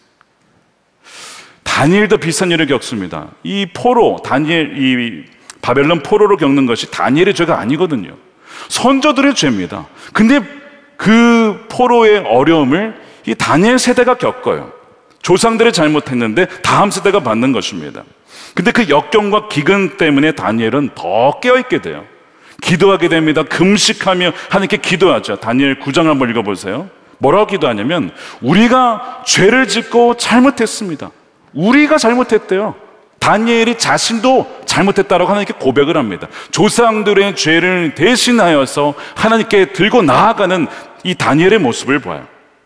다니엘도 비슷한 일을 겪습니다. 이 포로, 다니엘, 이 바벨론 포로로 겪는 것이 다니엘의 죄가 아니거든요. 선조들의 죄입니다. 근데 그 포로의 어려움을 이 다니엘 세대가 겪어요. 조상들이 잘못했는데 다음 세대가 받는 것입니다. 근데 그 역경과 기근 때문에 다니엘은 더 깨어있게 돼요. 기도하게 됩니다. 금식하며 하나님께 기도하죠. 다니엘 구 장 한번 읽어보세요. 뭐라고 기도하냐면, 우리가 죄를 짓고 잘못했습니다. 우리가 잘못했대요. 다니엘이 자신도 잘못했다라고 하나님께 고백을 합니다. 조상들의 죄를 대신하여서 하나님께 들고 나아가는 이 다니엘의 모습을 봐요.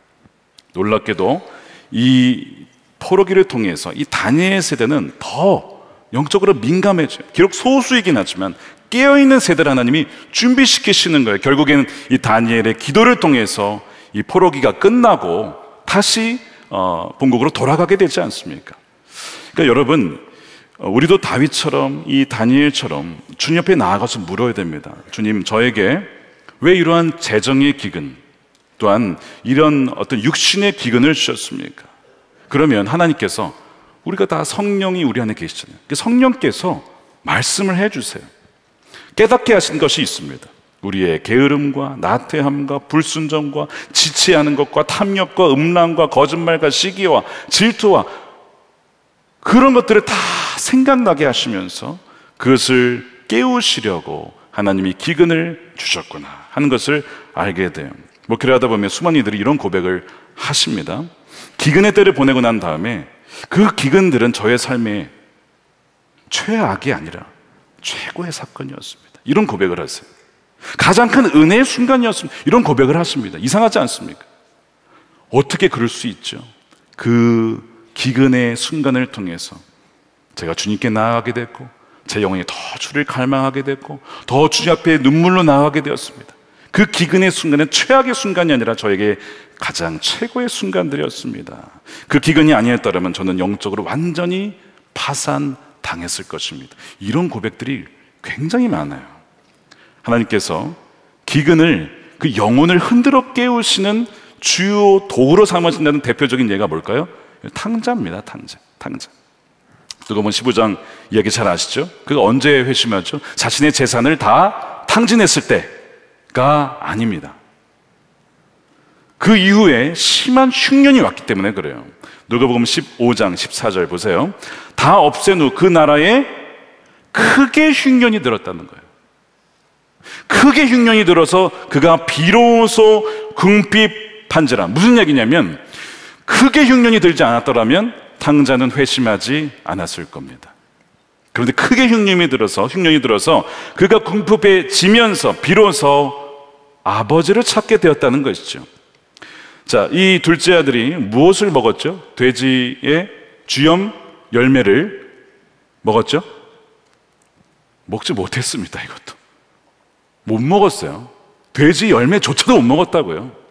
놀랍게도 이 포로기를 통해서 이 다니엘 세대는 더 영적으로 민감해져요. 비록 소수이긴 하지만 깨어있는 세대를 하나님이 준비시키시는 거예요. 결국에는 이 다니엘의 기도를 통해서 이 포로기가 끝나고 다시 어, 본국으로 돌아가게 되지 않습니까? 그러니까 여러분, 우리도 다윗처럼 이 다니엘처럼 주님 옆에 나아가서 물어야 됩니다. 주님, 저에게 왜 이러한 재정의 기근, 또한 이런 어떤 육신의 기근을 주셨습니까? 그러면 하나님께서, 우리가 다 성령이 우리 안에 계시잖아요. 성령께서 말씀을 해주세요. 깨닫게 하신 것이 있습니다. 우리의 게으름과 나태함과 불순종과 지체하는 것과 탐욕과 음란과 거짓말과 시기와 질투와 그런 것들을 다 생각나게 하시면서 그것을 깨우시려고 하나님이 기근을 주셨구나 하는 것을 알게 돼요. 목회를 하다 보면 수많은 이들이 이런 고백을 하십니다. 기근의 때를 보내고 난 다음에 그 기근들은 저의 삶에 최악이 아니라 최고의 사건이었습니다. 이런 고백을 하세요. 가장 큰 은혜의 순간이었습니다. 이런 고백을 하십니다. 이상하지 않습니까? 어떻게 그럴 수 있죠? 그 기근의 순간을 통해서 제가 주님께 나아가게 됐고, 제 영혼이 더 주를 갈망하게 됐고, 더 주님 앞에 눈물로 나아가게 되었습니다. 그 기근의 순간은 최악의 순간이 아니라 저에게 가장 최고의 순간들이었습니다. 그 기근이 아니었다면 저는 영적으로 완전히 파산당했을 것입니다. 이런 고백들이 굉장히 많아요. 하나님께서 기근을, 그 영혼을 흔들어 깨우시는 주요 도구로 삼으신다는 대표적인 예가 뭘까요? 탕자입니다. 탕자. 탕자. 누가복음 십오 장 이야기 잘 아시죠? 그가 언제 회심하죠? 자신의 재산을 다 탕진했을 때가 아닙니다. 그 이후에 심한 흉년이 왔기 때문에 그래요. 누가복음 십오 장 십사 절 보세요. 다 없앤 후 그 나라에 크게 흉년이 들었다는 거예요. 크게 흉년이 들어서 그가 비로소 궁핍한지라. 무슨 얘기냐면 크게 흉년이 들지 않았더라면 탕자는 회심하지 않았을 겁니다. 그런데 크게 흉년이 들어서 흉년이 들어서 그가 궁핍해지면서 비로소 아버지를 찾게 되었다는 것이죠. 자, 이 둘째 아들이 무엇을 먹었죠? 돼지의 주염 열매를 먹었죠? 먹지 못했습니다. 이것도 못 먹었어요. 돼지 열매조차도 못 먹었다고요.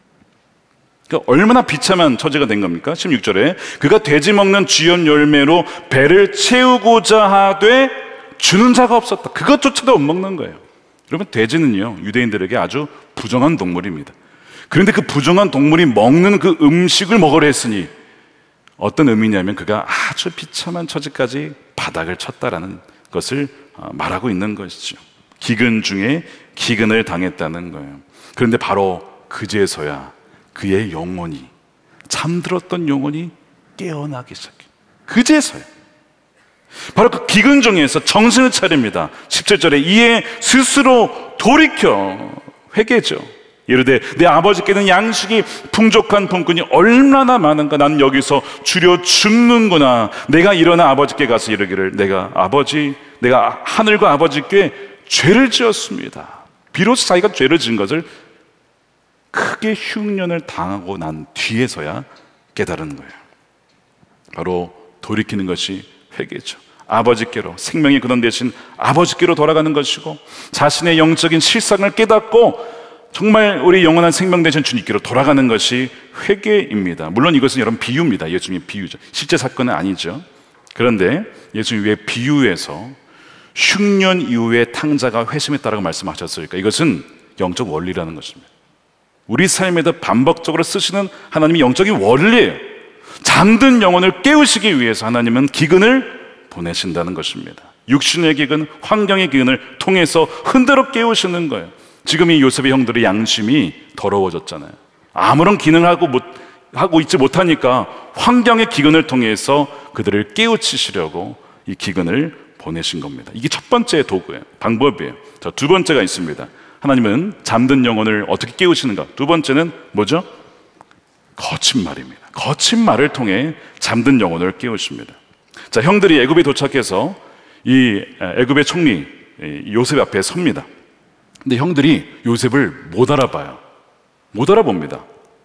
그러니까 얼마나 비참한 처지가 된 겁니까? 십육 절에 그가 돼지 먹는 주염 열매로 배를 채우고자 하되 주는 자가 없었다. 그것조차도 못 먹는 거예요. 여러분, 돼지는요 유대인들에게 아주 부정한 동물입니다. 그런데 그 부정한 동물이 먹는 그 음식을 먹으려 했으니 어떤 의미냐면 그가 아주 비참한 처지까지 바닥을 쳤다라는 것을 말하고 있는 것이죠. 기근 중에 기근을 당했다는 거예요. 그런데 바로 그제서야 그의 영혼이, 잠들었던 영혼이 깨어나기 시작해요. 그제서야. 바로 그 기근 중에서 정신을 차립니다. 십칠 절에 이에 스스로 돌이켜 회개죠. 이르되 내 아버지께는 양식이 풍족한 품꾼이 얼마나 많은가. 난 여기서 주려 죽는구나. 내가 일어나 아버지께 가서 이르기를 내가 아버지 내가 하늘과 아버지께 죄를 지었습니다. 비로소 자기가 죄를 지은 것을 크게 흉년을 당하고 난 뒤에서야 깨달은 거예요. 바로 돌이키는 것이 회개죠. 아버지께로, 생명의 근원 되신 아버지께로 돌아가는 것이고 자신의 영적인 실상을 깨닫고 정말 우리 영원한 생명 되신 주님께로 돌아가는 것이 회개입니다. 물론 이것은 여러분 비유입니다. 예수님의 비유죠. 실제 사건은 아니죠. 그런데 예수님이 왜 비유에서 흉년 이후에 탕자가 회심했다라고 말씀하셨을까? 이것은 영적 원리라는 것입니다. 우리 삶에도 반복적으로 쓰시는 하나님의 영적인 원리예요. 잠든 영혼을 깨우시기 위해서 하나님은 기근을 보내신다는 것입니다. 육신의 기근, 환경의 기근을 통해서 흔들어 깨우시는 거예요. 지금 이 요셉의 형들의 양심이 더러워졌잖아요. 아무런 기능을 하고, 못, 하고 있지 못하니까 환경의 기근을 통해서 그들을 깨우치시려고 이 기근을 보내신 겁니다. 이게 첫 번째 도구예요. 방법이에요. 자, 두 번째가 있습니다. 하나님은 잠든 영혼을 어떻게 깨우시는가? 두 번째는 뭐죠? 거친 말입니다. 거친 말을 통해 잠든 영혼을 깨우십니다. 자, 형들이 애굽에 도착해서 이 애굽의 총리 요셉 앞에 섭니다. 근데 형들이 요셉을 못 알아봐요. 못 알아봅니다.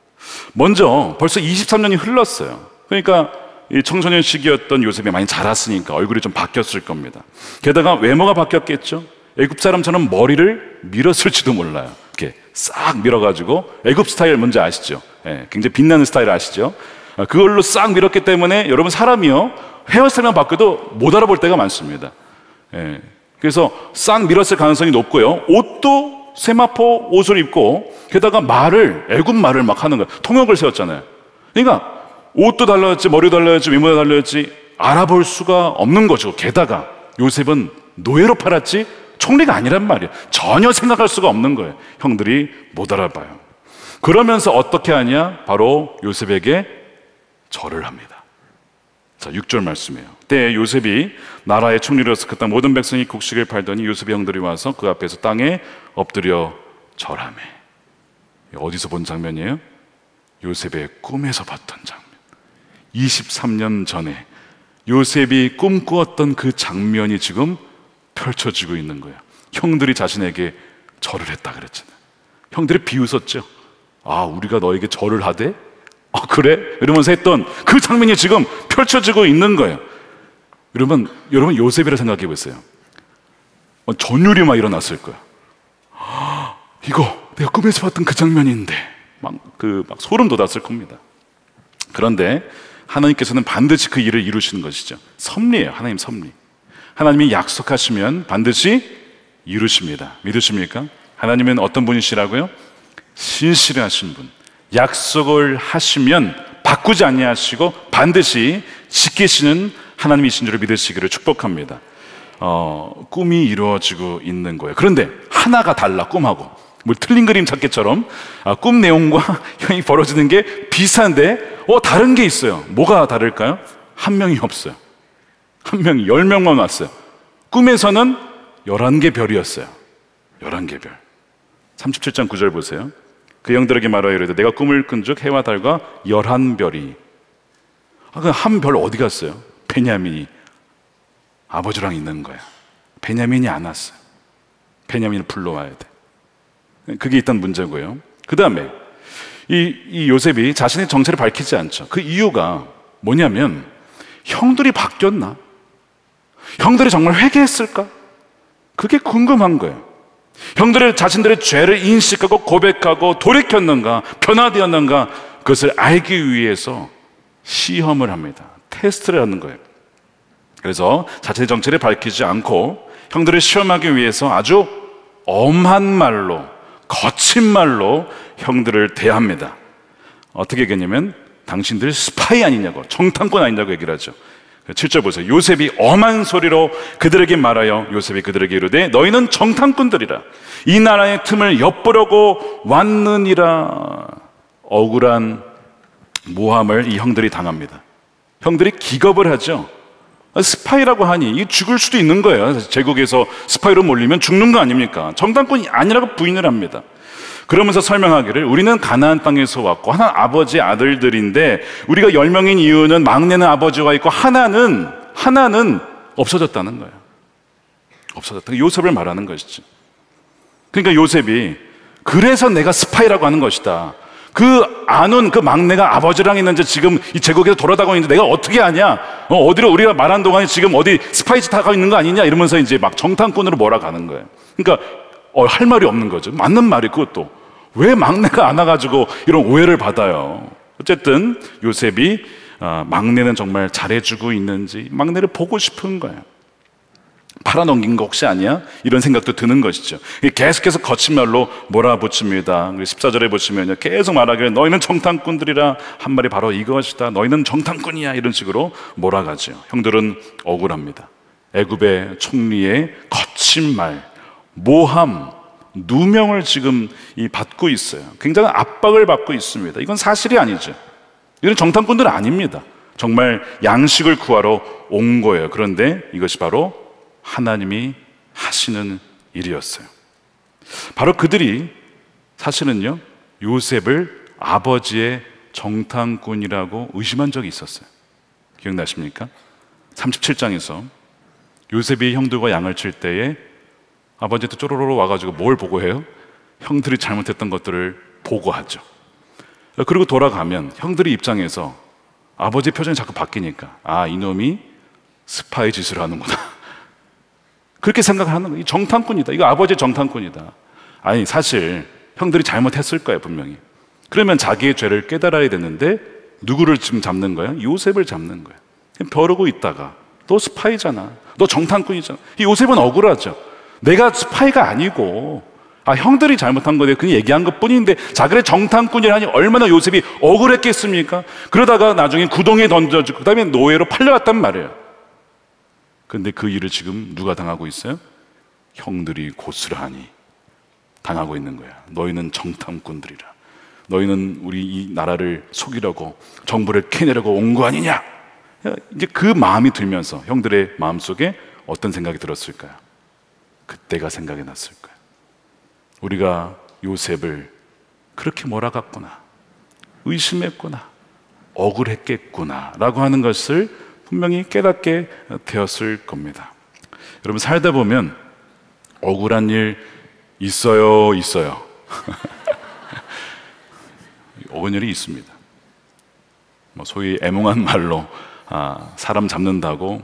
먼저 벌써 이십삼 년이 흘렀어요. 그러니까 이 청소년 시기였던 요셉이 많이 자랐으니까 얼굴이 좀 바뀌었을 겁니다. 게다가 외모가 바뀌었겠죠. 애굽 사람처럼 머리를 밀었을지도 몰라요. 이렇게 싹 밀어가지고 애굽 스타일 뭔지 아시죠? 예, 굉장히 빛나는 스타일 아시죠? 그걸로 싹 밀었기 때문에 여러분 사람이요 헤어스타일만 바뀌어도 못 알아볼 때가 많습니다. 예, 그래서 싹 밀었을 가능성이 높고요. 옷도 세마포 옷을 입고 게다가 말을 애굽 말을 막 하는 거예요. 통역을 세웠잖아요. 그러니까 옷도 달라졌지 머리도 달라졌지 외모도 달라졌지 알아볼 수가 없는 거죠. 게다가 요셉은 노예로 팔았지 총리가 아니란 말이에요. 전혀 생각할 수가 없는 거예요. 형들이 못 알아봐요. 그러면서 어떻게 하냐? 바로 요셉에게 절을 합니다. 자, 육 절 말씀이에요. 그때 요셉이 나라의 총리로서 그 땅 모든 백성이 곡식을 팔더니 요셉의 형들이 와서 그 앞에서 땅에 엎드려 절하매. 어디서 본 장면이에요? 요셉의 꿈에서 봤던 장면. 이십삼 년 전에 요셉이 꿈꾸었던 그 장면이 지금 펼쳐지고 있는 거예요. 형들이 자신에게 절을 했다 그랬잖아요. 형들이 비웃었죠. 아, 우리가 너에게 절을 하되? 아, 그래? 이러면서 했던 그 장면이 지금 펼쳐지고 있는 거예요. 여러분, 여러분 요셉이라 생각해 보세요. 전율이 막 일어났을 거예요. 아, 이거 내가 꿈에서 봤던 그 장면인데 막 그 막 소름 돋았을 겁니다. 그런데 하나님께서는 반드시 그 일을 이루시는 것이죠. 섭리예요. 하나님 섭리. 하나님이 약속하시면 반드시 이루십니다. 믿으십니까? 하나님은 어떤 분이시라고요? 신실하신 분. 약속을 하시면 바꾸지 아니하시고 반드시 지키시는 하나님이신 줄을 믿으시기를 축복합니다. 어, 꿈이 이루어지고 있는 거예요. 그런데 하나가 달라, 꿈하고. 뭐 틀린 그림 찾기처럼 아, 꿈 내용과 형이 벌어지는 게 비슷한데 어, 다른 게 있어요. 뭐가 다를까요? 한 명이 없어요. 한 명이 열 명만 왔어요. 꿈에서는 열한 개 별이었어요. 열한 개 별. 삼십칠 장 구 절 보세요. 그 영들에게 말하여 이르되 내가 꿈을 꾼즉 해와 달과 열한 별이. 아, 그 한 별 어디 갔어요? 베냐민이 아버지랑 있는 거야. 베냐민이 안 왔어요. 베냐민을 불러와야 돼. 그게 일단 문제고요. 그 다음에 이, 이 요셉이 자신의 정체를 밝히지 않죠. 그 이유가 뭐냐면 형들이 바뀌었나? 형들이 정말 회개했을까? 그게 궁금한 거예요. 형들의 자신들의 죄를 인식하고 고백하고 돌이켰는가, 변화되었는가, 그것을 알기 위해서 시험을 합니다. 테스트를 하는 거예요. 그래서 자신의 정체를 밝히지 않고 형들을 시험하기 위해서 아주 엄한 말로, 거친 말로 형들을 대합니다. 어떻게 얘기했냐면 당신들 스파이 아니냐고, 정탐꾼 아니냐고 얘기를 하죠. 칠 절 보세요. 요셉이 엄한 소리로 그들에게 말하여 요셉이 그들에게 이르되 너희는 정탐꾼들이라 이 나라의 틈을 엿보려고 왔느니라. 억울한 모함을 이 형들이 당합니다. 형들이 기겁을 하죠. 스파이라고 하니 이 죽을 수도 있는 거예요. 제국에서 스파이로 몰리면 죽는 거 아닙니까? 정탐꾼이 아니라고 부인을 합니다. 그러면서 설명하기를 우리는 가나안 땅에서 왔고 하나 아버지의 아들들인데 우리가 열 명인 이유는 막내는 아버지와 있고 하나는 하나는 없어졌다는 거예요. 없어졌다. 요셉을 말하는 것이죠. 그러니까 요셉이 그래서 내가 스파이라고 하는 것이다. 그 아는 그 막내가 아버지랑 있는지 지금 이 제국에서 돌아다니고 있는데 내가 어떻게 아냐? 어, 어디로 우리가 말한 동안에 지금 어디 스파이 짓 하고 있는 거 아니냐? 이러면서 이제 막 정탐꾼으로 몰아가는 거예요. 그러니까 어, 할 말이 없는 거죠. 맞는 말이 그것도. 왜 막내가 안 와가지고 이런 오해를 받아요? 어쨌든 요셉이 어, 막내는 정말 잘해주고 있는지 막내를 보고 싶은 거예요. 팔아넘긴 거 혹시 아니야? 이런 생각도 드는 것이죠. 계속해서 거친 말로 몰아붙입니다. 십사 절에 보시면 계속 말하기를 너희는 정탐꾼들이라 한 말이 바로 이것이다. 너희는 정탐꾼이야. 이런 식으로 몰아가죠. 형들은 억울합니다. 애굽의 총리의 거친 말, 모함, 누명을 지금 이 받고 있어요. 굉장한 압박을 받고 있습니다. 이건 사실이 아니죠. 이건 정탐꾼들 아닙니다. 정말 양식을 구하러 온 거예요. 그런데 이것이 바로 하나님이 하시는 일이었어요. 바로 그들이 사실은요 요셉을 아버지의 정탐꾼이라고 의심한 적이 있었어요. 기억나십니까? 삼십칠 장에서 요셉이 형들과 양을 칠 때에 아버지한테 쪼로로로 와가지고 뭘 보고해요? 형들이 잘못했던 것들을 보고하죠. 그리고 돌아가면 형들의 입장에서 아버지 표정이 자꾸 바뀌니까 아, 이놈이 스파이 짓을 하는구나. 그렇게 생각하는 거예요. 정탐꾼이다. 이거 아버지의 정탐꾼이다. 아니 사실 형들이 잘못했을 거예요. 분명히. 그러면 자기의 죄를 깨달아야 되는데 누구를 지금 잡는 거야? 요셉을 잡는 거야. 벼르고 있다가 너 스파이잖아. 너 정탐꾼이잖아. 이 요셉은 억울하죠. 내가 스파이가 아니고 아 형들이 잘못한 거에 그냥 얘기한 것뿐인데 자기를 정탐꾼이라니 얼마나 요셉이 억울했겠습니까? 그러다가 나중에 구덩이에 던져주고 그 다음에 노예로 팔려갔단 말이에요. 그런데 그 일을 지금 누가 당하고 있어요? 형들이 고스란히 당하고 있는 거야. 너희는 정탐꾼들이라. 너희는 우리 이 나라를 속이려고 정부를 캐내려고 온 거 아니냐? 이제 그 마음이 들면서 형들의 마음속에 어떤 생각이 들었을까요? 그때가 생각이 났을 거예요. 우리가 요셉을 그렇게 몰아갔구나, 의심했구나, 억울했겠구나 라고 하는 것을 분명히 깨닫게 되었을 겁니다. 여러분 살다 보면 억울한 일 있어요, 있어요. 억울한 일이 있습니다. 뭐 소위 애몽한 말로 아, 사람 잡는다고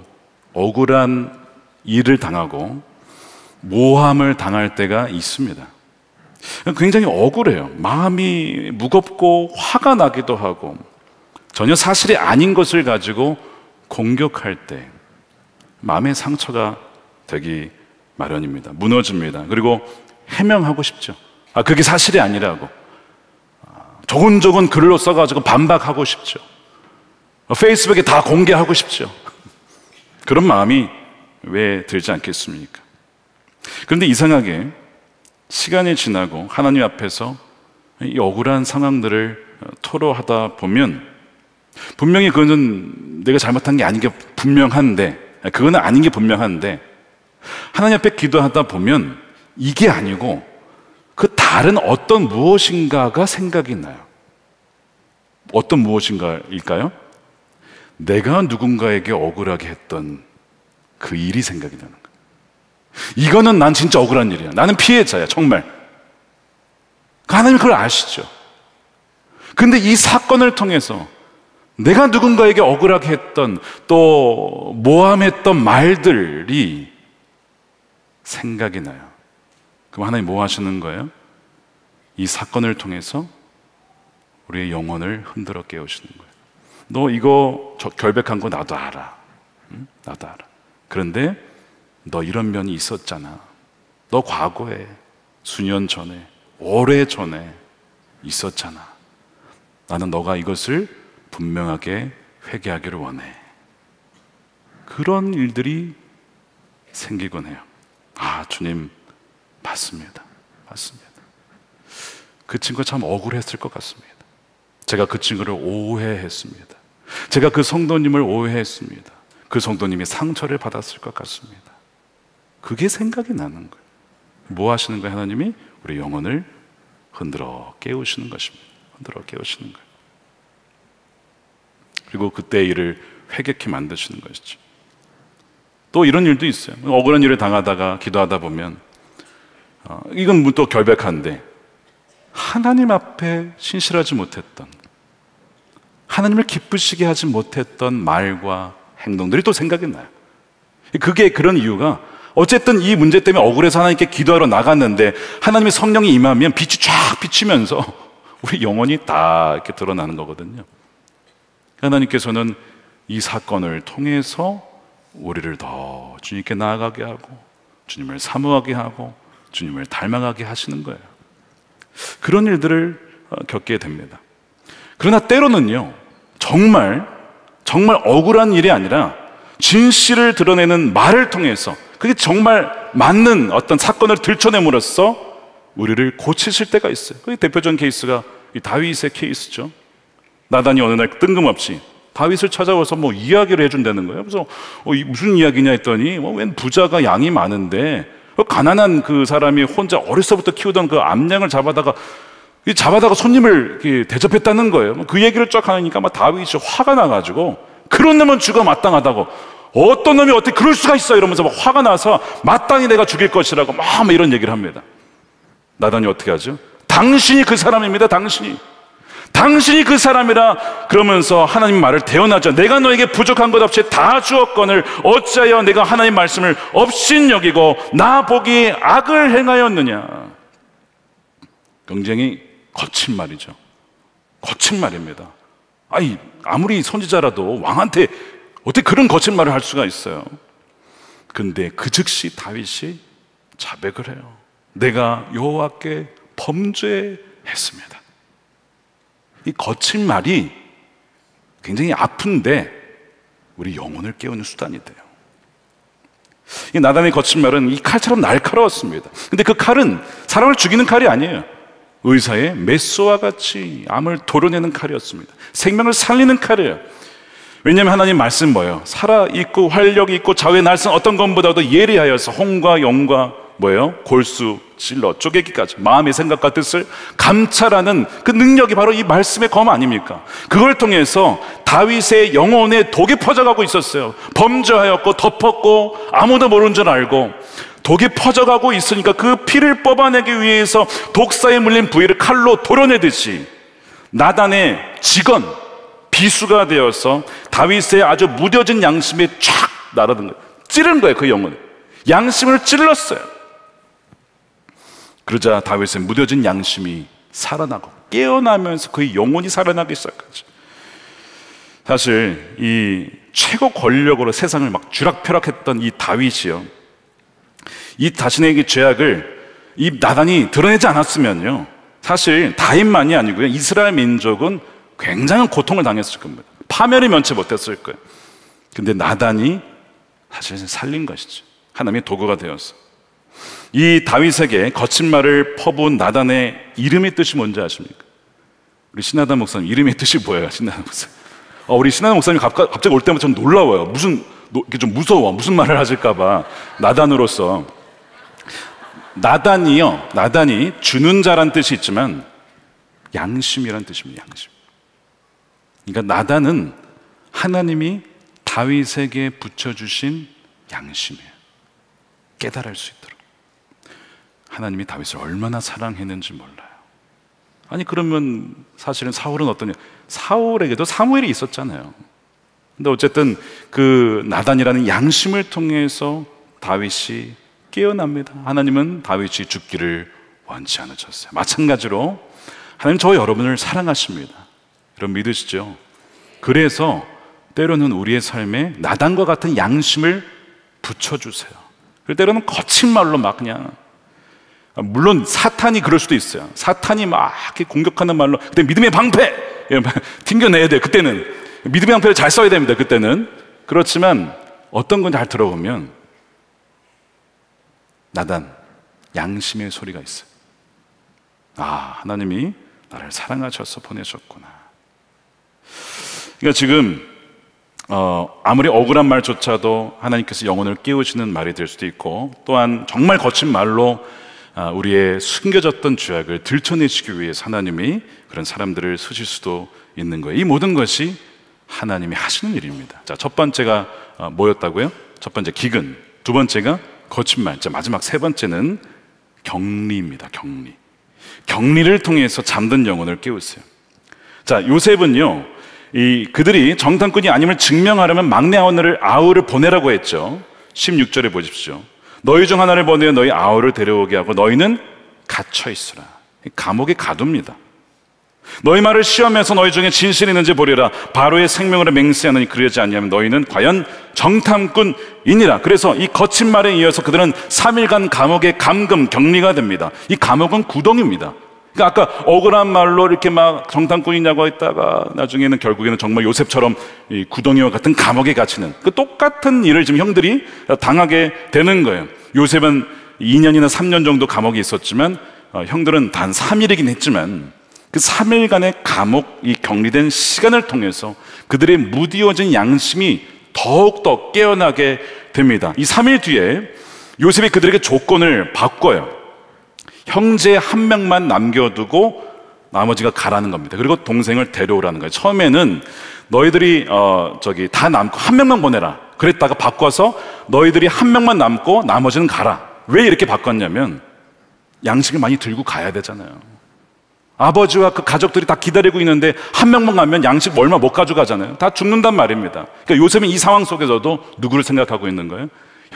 억울한 일을 당하고 모함을 당할 때가 있습니다. 굉장히 억울해요. 마음이 무겁고 화가 나기도 하고 전혀 사실이 아닌 것을 가지고 공격할 때 마음의 상처가 되기 마련입니다. 무너집니다. 그리고 해명하고 싶죠. 아, 그게 사실이 아니라고. 조곤조곤 글로 써가지고 반박하고 싶죠. 페이스북에 다 공개하고 싶죠. 그런 마음이 왜 들지 않겠습니까? 그런데 이상하게 시간이 지나고 하나님 앞에서 이 억울한 상황들을 토로하다 보면 분명히 그거는 내가 잘못한 게 아닌 게 분명한데, 그거는 아닌 게 분명한데 하나님 앞에 기도하다 보면 이게 아니고 그 다른 어떤 무엇인가가 생각이 나요. 어떤 무엇인가일까요? 내가 누군가에게 억울하게 했던 그 일이 생각이 나는 거예요. 이거는 난 진짜 억울한 일이야. 나는 피해자야, 정말. 하나님 그걸 아시죠? 근데 이 사건을 통해서 내가 누군가에게 억울하게 했던 또 모함했던 말들이 생각이 나요. 그럼 하나님 뭐 하시는 거예요? 이 사건을 통해서 우리의 영혼을 흔들어 깨우시는 거예요. 너 이거 저 결백한 거 나도 알아. 응? 나도 알아. 그런데 너 이런 면이 있었잖아. 너 과거에 수년 전에, 오래 전에 있었잖아. 나는 너가 이것을 분명하게 회개하기를 원해. 그런 일들이 생기곤 해요. 아, 주님, 맞습니다. 맞습니다. 그 친구가 참 억울했을 것 같습니다. 제가 그 친구를 오해했습니다. 제가 그 성도님을 오해했습니다. 그 성도님이 상처를 받았을 것 같습니다. 그게 생각이 나는 거예요. 뭐 하시는 거예요? 하나님이 우리 영혼을 흔들어 깨우시는 것입니다. 흔들어 깨우시는 거예요. 그리고 그때 일을 회개케 만드시는 것이죠. 또 이런 일도 있어요. 억울한 일을 당하다가 기도하다 보면 어, 이건 또 결백한데 하나님 앞에 신실하지 못했던, 하나님을 기쁘시게 하지 못했던 말과 행동들이 또 생각이 나요. 그게 그런 이유가 어쨌든 이 문제 때문에 억울해서 하나님께 기도하러 나갔는데 하나님의 성령이 임하면 빛이 쫙 비치면서 우리 영혼이 다 이렇게 드러나는 거거든요. 하나님께서는 이 사건을 통해서 우리를 더 주님께 나아가게 하고 주님을 사모하게 하고 주님을 닮아가게 하시는 거예요. 그런 일들을 겪게 됩니다. 그러나 때로는요, 정말 정말 억울한 일이 아니라 진실을 드러내는 말을 통해서 그게 정말 맞는 어떤 사건을 들춰냄으로써 우리를 고치실 때가 있어요. 그게 대표적인 케이스가 이 다윗의 케이스죠. 나단이 어느 날 뜬금없이 다윗을 찾아와서 뭐 이야기를 해준다는 거예요. 그래서 어, 이 무슨 이야기냐 했더니 뭐 웬 부자가 양이 많은데 그 가난한 그 사람이 혼자 어렸을 때부터 키우던 그 암양을 잡아다가 잡아다가 손님을 이렇게 대접했다는 거예요. 그 얘기를 쫙 하니까 막 다윗이 화가 나가지고 그런 놈은 죽어 마땅하다고, 어떤 놈이 어떻게 그럴 수가 있어 이러면서 막 화가 나서 마땅히 내가 죽일 것이라고 막 이런 얘기를 합니다. 나단이 어떻게 하죠? 당신이 그 사람입니다. 당신이 당신이 그 사람이라 그러면서 하나님 말을 대언하죠. 내가 너에게 부족한 것 없이 다 주었거늘 어찌하여 내가 하나님 말씀을 없인 여기고 나 보기에 악을 행하였느냐. 굉장히 거친 말이죠. 거친 말입니다. 아니, 아무리 선지자라도 왕한테 어떻게 그런 거친 말을 할 수가 있어요. 근데 그 즉시 다윗이 자백을 해요. 내가 여호와께 범죄했습니다. 이 거친 말이 굉장히 아픈데 우리 영혼을 깨우는 수단이 돼요. 이 나단의 거친 말은 이 칼처럼 날카로웠습니다. 근데 그 칼은 사람을 죽이는 칼이 아니에요. 의사의 메스와 같이 암을 도려내는 칼이었습니다. 생명을 살리는 칼이에요. 왜냐하면 하나님 말씀 뭐예요? 살아있고 활력이 있고 좌우의 날선 어떤 것보다도 예리하여서 홍과 영과 뭐예요? 골수, 찔러, 쪼개기까지 마음의 생각과 뜻을 감찰하는 그 능력이 바로 이 말씀의 검 아닙니까? 그걸 통해서 다윗의 영혼에 독이 퍼져가고 있었어요. 범죄하였고 덮었고 아무도 모르는 줄 알고 독이 퍼져가고 있으니까 그 피를 뽑아내기 위해서 독사에 물린 부위를 칼로 도려내듯이 나단의 직언, 비수가 되어서 다윗의 아주 무뎌진 양심에 쫙 날아든 거예요. 찌른 거예요. 그 영혼을 양심을 찔렀어요. 그러자 다윗의 무뎌진 양심이 살아나고 깨어나면서 그의 영혼이 살아나기 시작하죠. 사실 이 최고 권력으로 세상을 막 쥐락펴락했던 이 다윗이요, 이 자신의 죄악을 이 나단이 드러내지 않았으면요, 사실 다윗만이 아니고요, 이스라엘 민족은 굉장한 고통을 당했을 겁니다. 파멸이 면치 못했을 거예요. 근데 나단이 사실은 살린 것이죠. 하나님의 도구가 되었어. 이 다윗에게 거친 말을 퍼부은 나단의 이름의 뜻이 뭔지 아십니까? 우리 신하단 목사님 이름의 뜻이 뭐예요? 신하단 목사님. 어, 우리 신하단 목사님 갑자기 올 때마다 전 놀라워요. 무슨 이렇게 좀 무서워. 무슨 말을 하실까봐. 나단으로서 나단이요, 나단이 주는 자란 뜻이 있지만 양심이란 뜻입니다. 양심. 그러니까 나단은 하나님이 다윗에게 붙여주신 양심이에요. 깨달을 수 있도록. 하나님이 다윗을 얼마나 사랑했는지 몰라요. 아니 그러면 사실은 사울은 어떠냐? 사울에게도 사무엘이 있었잖아요. 근데 어쨌든 그 나단이라는 양심을 통해서 다윗이 깨어납니다. 하나님은 다윗이 죽기를 원치 않으셨어요. 마찬가지로 하나님 저와 여러분을 사랑하십니다. 여러분 믿으시죠? 그래서 때로는 우리의 삶에 나단과 같은 양심을 붙여주세요. 때로는 거친 말로 막 그냥, 물론 사탄이 그럴 수도 있어요. 사탄이 막 이렇게 공격하는 말로, 그때 믿음의 방패 튕겨내야 돼요. 그때는 믿음의 방패를 잘 써야 됩니다. 그때는. 그렇지만 어떤 건 잘 들어보면 나단, 양심의 소리가 있어요. 아, 하나님이 나를 사랑하셔서 보내셨구나. 그러니까 지금 어, 아무리 억울한 말조차도 하나님께서 영혼을 깨우시는 말이 될 수도 있고, 또한 정말 거친 말로 아, 우리의 숨겨졌던 죄악을 들춰내시기 위해서 하나님이 그런 사람들을 쓰실 수도 있는 거예요. 이 모든 것이 하나님이 하시는 일입니다. 자, 첫 번째가 어, 뭐였다고요? 첫 번째 기근, 두 번째가 거친 말, 자, 마지막 세 번째는 격리입니다. 격리. 격리를 통해서 잠든 영혼을 깨우세요. 자, 요셉은요, 이 그들이 정탐꾼이 아님을 증명하려면 막내 아우를 아우를 보내라고 했죠. 십육 절에 보십시오. 너희 중 하나를 보내어 너희 아우를 데려오게 하고 너희는 갇혀 있으라. 감옥에 가둡니다. 너희 말을 시험해서 너희 중에 진실이 있는지 보리라. 바로의 생명으로 맹세하느니 그러지 아니하면 너희는 과연 정탐꾼이니라. 그래서 이 거친 말에 이어서 그들은 삼 일간 감옥에 감금, 격리가 됩니다. 이 감옥은 구덩입니다. 그러니까 아까 억울한 말로 이렇게 막 정탐꾼이냐고 했다가 나중에는 결국에는 정말 요셉처럼 이 구덩이와 같은 감옥에 갇히는 그 똑같은 일을 지금 형들이 당하게 되는 거예요. 요셉은 이 년이나 삼 년 정도 감옥에 있었지만 어, 형들은 단 삼 일이긴 했지만 그 삼 일간의 감옥, 이 격리된 시간을 통해서 그들의 무디어진 양심이 더욱더 깨어나게 됩니다. 이 삼 일 뒤에 요셉이 그들에게 조건을 바꿔요. 형제 한 명만 남겨두고 나머지가 가라는 겁니다. 그리고 동생을 데려오라는 거예요. 처음에는 너희들이 어 저기 다 남고 한 명만 보내라 그랬다가 바꿔서 너희들이 한 명만 남고 나머지는 가라. 왜 이렇게 바꿨냐면 양식을 많이 들고 가야 되잖아요. 아버지와 그 가족들이 다 기다리고 있는데 한 명만 가면 양식 얼마 못 가져가잖아요. 다 죽는단 말입니다. 그러니까 요셉은 이 상황 속에서도 누구를 생각하고 있는 거예요?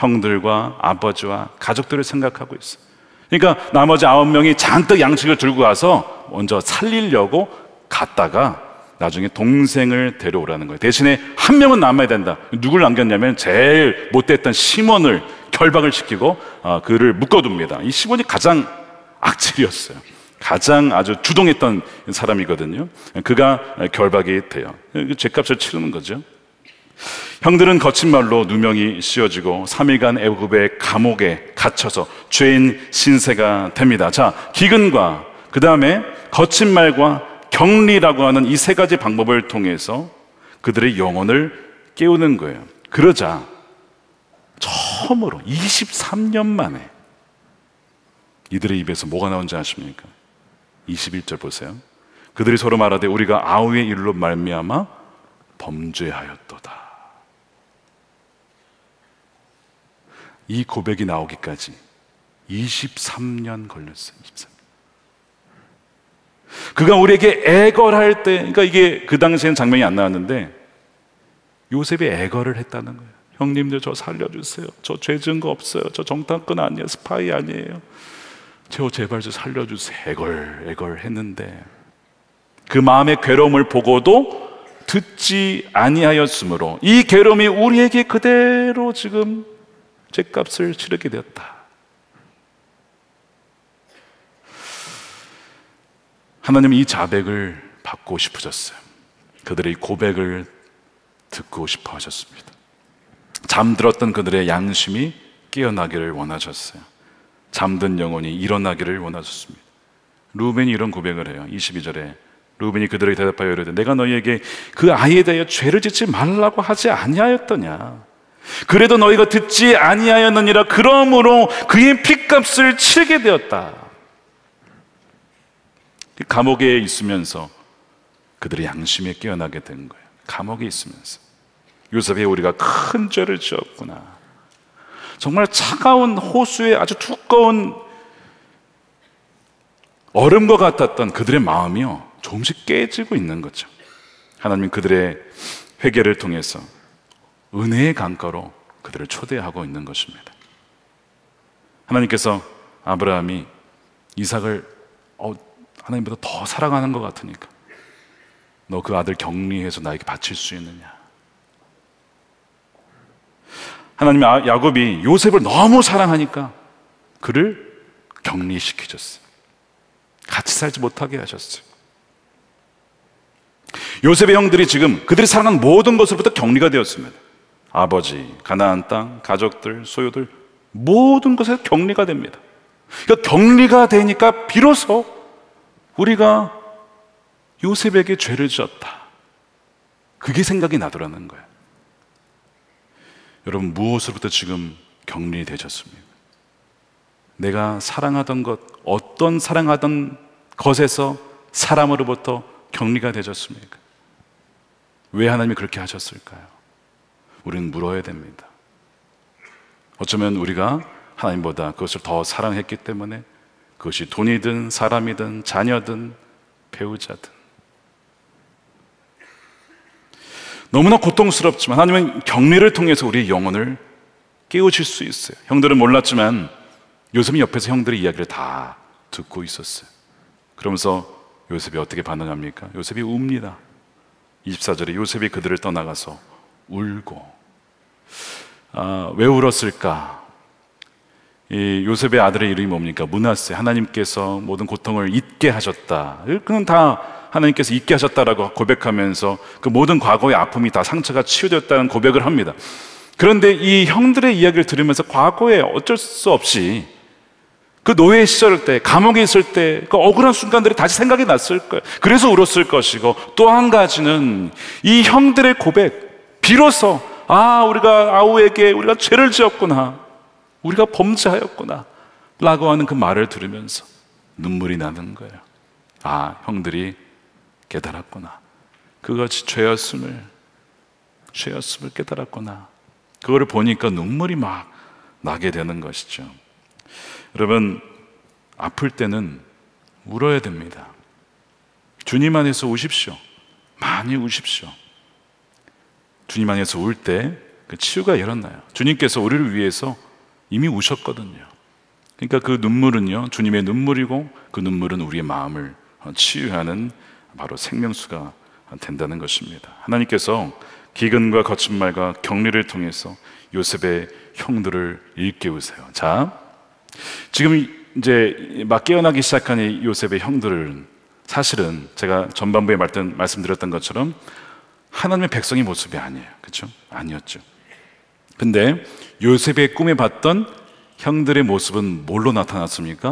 형들과 아버지와 가족들을 생각하고 있어요. 그러니까 나머지 아홉 명이 잔뜩 양식을 들고 가서 먼저 살리려고 갔다가 나중에 동생을 데려오라는 거예요. 대신에 한 명은 남아야 된다. 누굴 남겼냐면 제일 못됐던 시몬을 결박을 시키고 어, 그를 묶어둡니다. 이 시몬이 가장 악질이었어요. 가장 아주 주동했던 사람이거든요. 그가 결박이 돼요. 죗값을 치르는 거죠. 형들은 거친 말로 누명이 씌워지고 삼 일간 애굽의 감옥에 갇혀서 죄인 신세가 됩니다. 자, 기근과 그 다음에 거친 말과 격리라고 하는 이 세 가지 방법을 통해서 그들의 영혼을 깨우는 거예요. 그러자 처음으로 이십삼 년 만에 이들의 입에서 뭐가 나온지 아십니까? 이십일 절 보세요. 그들이 서로 말하되 우리가 아우의 일로 말미암아 범죄하였도다. 이 고백이 나오기까지 이십삼 년 걸렸어요. 이십삼 년. 그가 우리에게 애걸할 때, 그러니까 이게 그 당시에는 장면이 안 나왔는데 요셉이 애걸을 했다는 거예요. 형님들 저 살려주세요. 저 죄 지은 거 없어요. 저 정탐꾼 아니에요. 스파이 아니에요. 저 제발 좀 살려주세요. 애걸 애걸 했는데 그 마음의 괴로움을 보고도 듣지 아니하였으므로 이 괴로움이 우리에게 그대로 지금 죗값을 치르게 되었다. 하나님은 이 자백을 받고 싶으셨어요. 그들의 고백을 듣고 싶어 하셨습니다. 잠들었던 그들의 양심이 깨어나기를 원하셨어요. 잠든 영혼이 일어나기를 원하셨습니다. 루벤이 이런 고백을 해요. 이십이 절에 루벤이 그들에게 대답하여 이르되 내가 너희에게 그 아이에 대하여 죄를 짓지 말라고 하지 아니하였더냐. 그래도 너희가 듣지 아니하였느니라. 그러므로 그의 핏값을 치르게 되었다. 감옥에 있으면서 그들의 양심에 깨어나게 된 거예요. 감옥에 있으면서 요셉이 우리가 큰 죄를 지었구나. 정말 차가운 호수에 아주 두꺼운 얼음과 같았던 그들의 마음이요 조금씩 깨지고 있는 거죠. 하나님 그들의 회개를 통해서 은혜의 강가로 그들을 초대하고 있는 것입니다. 하나님께서 아브라함이 이삭을 어, 하나님보다 더 사랑하는 것 같으니까 너 그 아들 격리해서 나에게 바칠 수 있느냐. 하나님 야곱이 요셉을 너무 사랑하니까 그를 격리시키셨어요. 같이 살지 못하게 하셨어요. 요셉의 형들이 지금 그들이 사랑한 모든 것으로부터 격리가 되었습니다. 아버지, 가나안 땅, 가족들, 소유들 모든 것에 격리가 됩니다. 그러니까 격리가 되니까 비로소 우리가 요셉에게 죄를 지었다. 그게 생각이 나더라는 거예요. 여러분 무엇으로부터 지금 격리되셨습니까? 내가 사랑하던 것, 어떤 사랑하던 것에서 사람으로부터 격리가 되셨습니까? 왜 하나님이 그렇게 하셨을까요? 우리는 물어야 됩니다. 어쩌면 우리가 하나님보다 그것을 더 사랑했기 때문에 그것이 돈이든 사람이든 자녀든 배우자든 너무나 고통스럽지만 하나님은 격리를 통해서 우리의 영혼을 깨우칠 수 있어요. 형들은 몰랐지만 요셉이 옆에서 형들의 이야기를 다 듣고 있었어요. 그러면서 요셉이 어떻게 반응합니까? 요셉이 웁니다. 이십사 절에 요셉이 그들을 떠나가서 울고. 아, 왜 울었을까? 이 요셉의 아들의 이름이 뭡니까? 므낫세. 하나님께서 모든 고통을 잊게 하셨다. 그는 다 하나님께서 잊게 하셨다라고 고백하면서 그 모든 과거의 아픔이 다 상처가 치유되었다는 고백을 합니다. 그런데 이 형들의 이야기를 들으면서 과거에 어쩔 수 없이 그 노예 시절 때, 감옥에 있을 때 그 억울한 순간들이 다시 생각이 났을 거예요. 그래서 울었을 것이고, 또 한 가지는 이 형들의 고백, 비로소 아 우리가 아우에게 우리가 죄를 지었구나, 우리가 범죄하였구나 라고 하는 그 말을 들으면서 눈물이 나는 거예요. 아, 형들이 깨달았구나. 그것이 죄였음을 죄였음을 깨달았구나. 그거를 보니까 눈물이 막 나게 되는 것이죠. 여러분, 아플 때는 울어야 됩니다. 주님 안에서 우십시오. 많이 우십시오. 주님 안에서 울 때 그 치유가 일어나요. 주님께서 우리를 위해서 이미 우셨거든요. 그러니까 그 눈물은요, 주님의 눈물이고 그 눈물은 우리의 마음을 치유하는 바로 생명수가 된다는 것입니다. 하나님께서 기근과 거친 말과 격리를 통해서 요셉의 형들을 일깨우세요. 자, 지금 이제 막 깨어나기 시작한 이 요셉의 형들은 사실은 제가 전반부에 말씀드렸던 것처럼 하나님의 백성의 모습이 아니에요. 그렇죠? 아니었죠. 근데 요셉의 꿈에 봤던 형들의 모습은 뭘로 나타났습니까?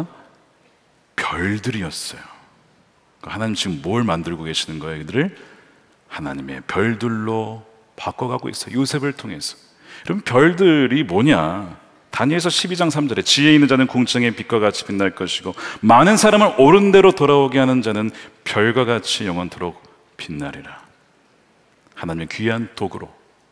별들이었어요. 하나님 지금 뭘 만들고 계시는 거예요? 이들을 하나님의 별들로 바꿔가고 있어요. 요셉을 통해서. 그럼 별들이 뭐냐? 다니엘서 십이 장 삼 절에 지혜 있는 자는 궁창의 빛과 같이 빛날 것이고 많은 사람을 옳은 대로 돌아오게 하는 자는 별과 같이 영원토록 빛나리라. 하나님의 귀한 도구로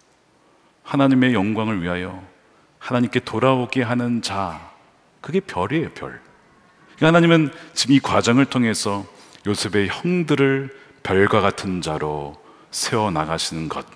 하나님의 영광을 위하여 하나님께 돌아오게 하는 자, 그게 별이에요. 별. 그러니까 하나님은 지금 이 과정을 통해서 요셉의 형들을 별과 같은 자로 세워나가시는 것,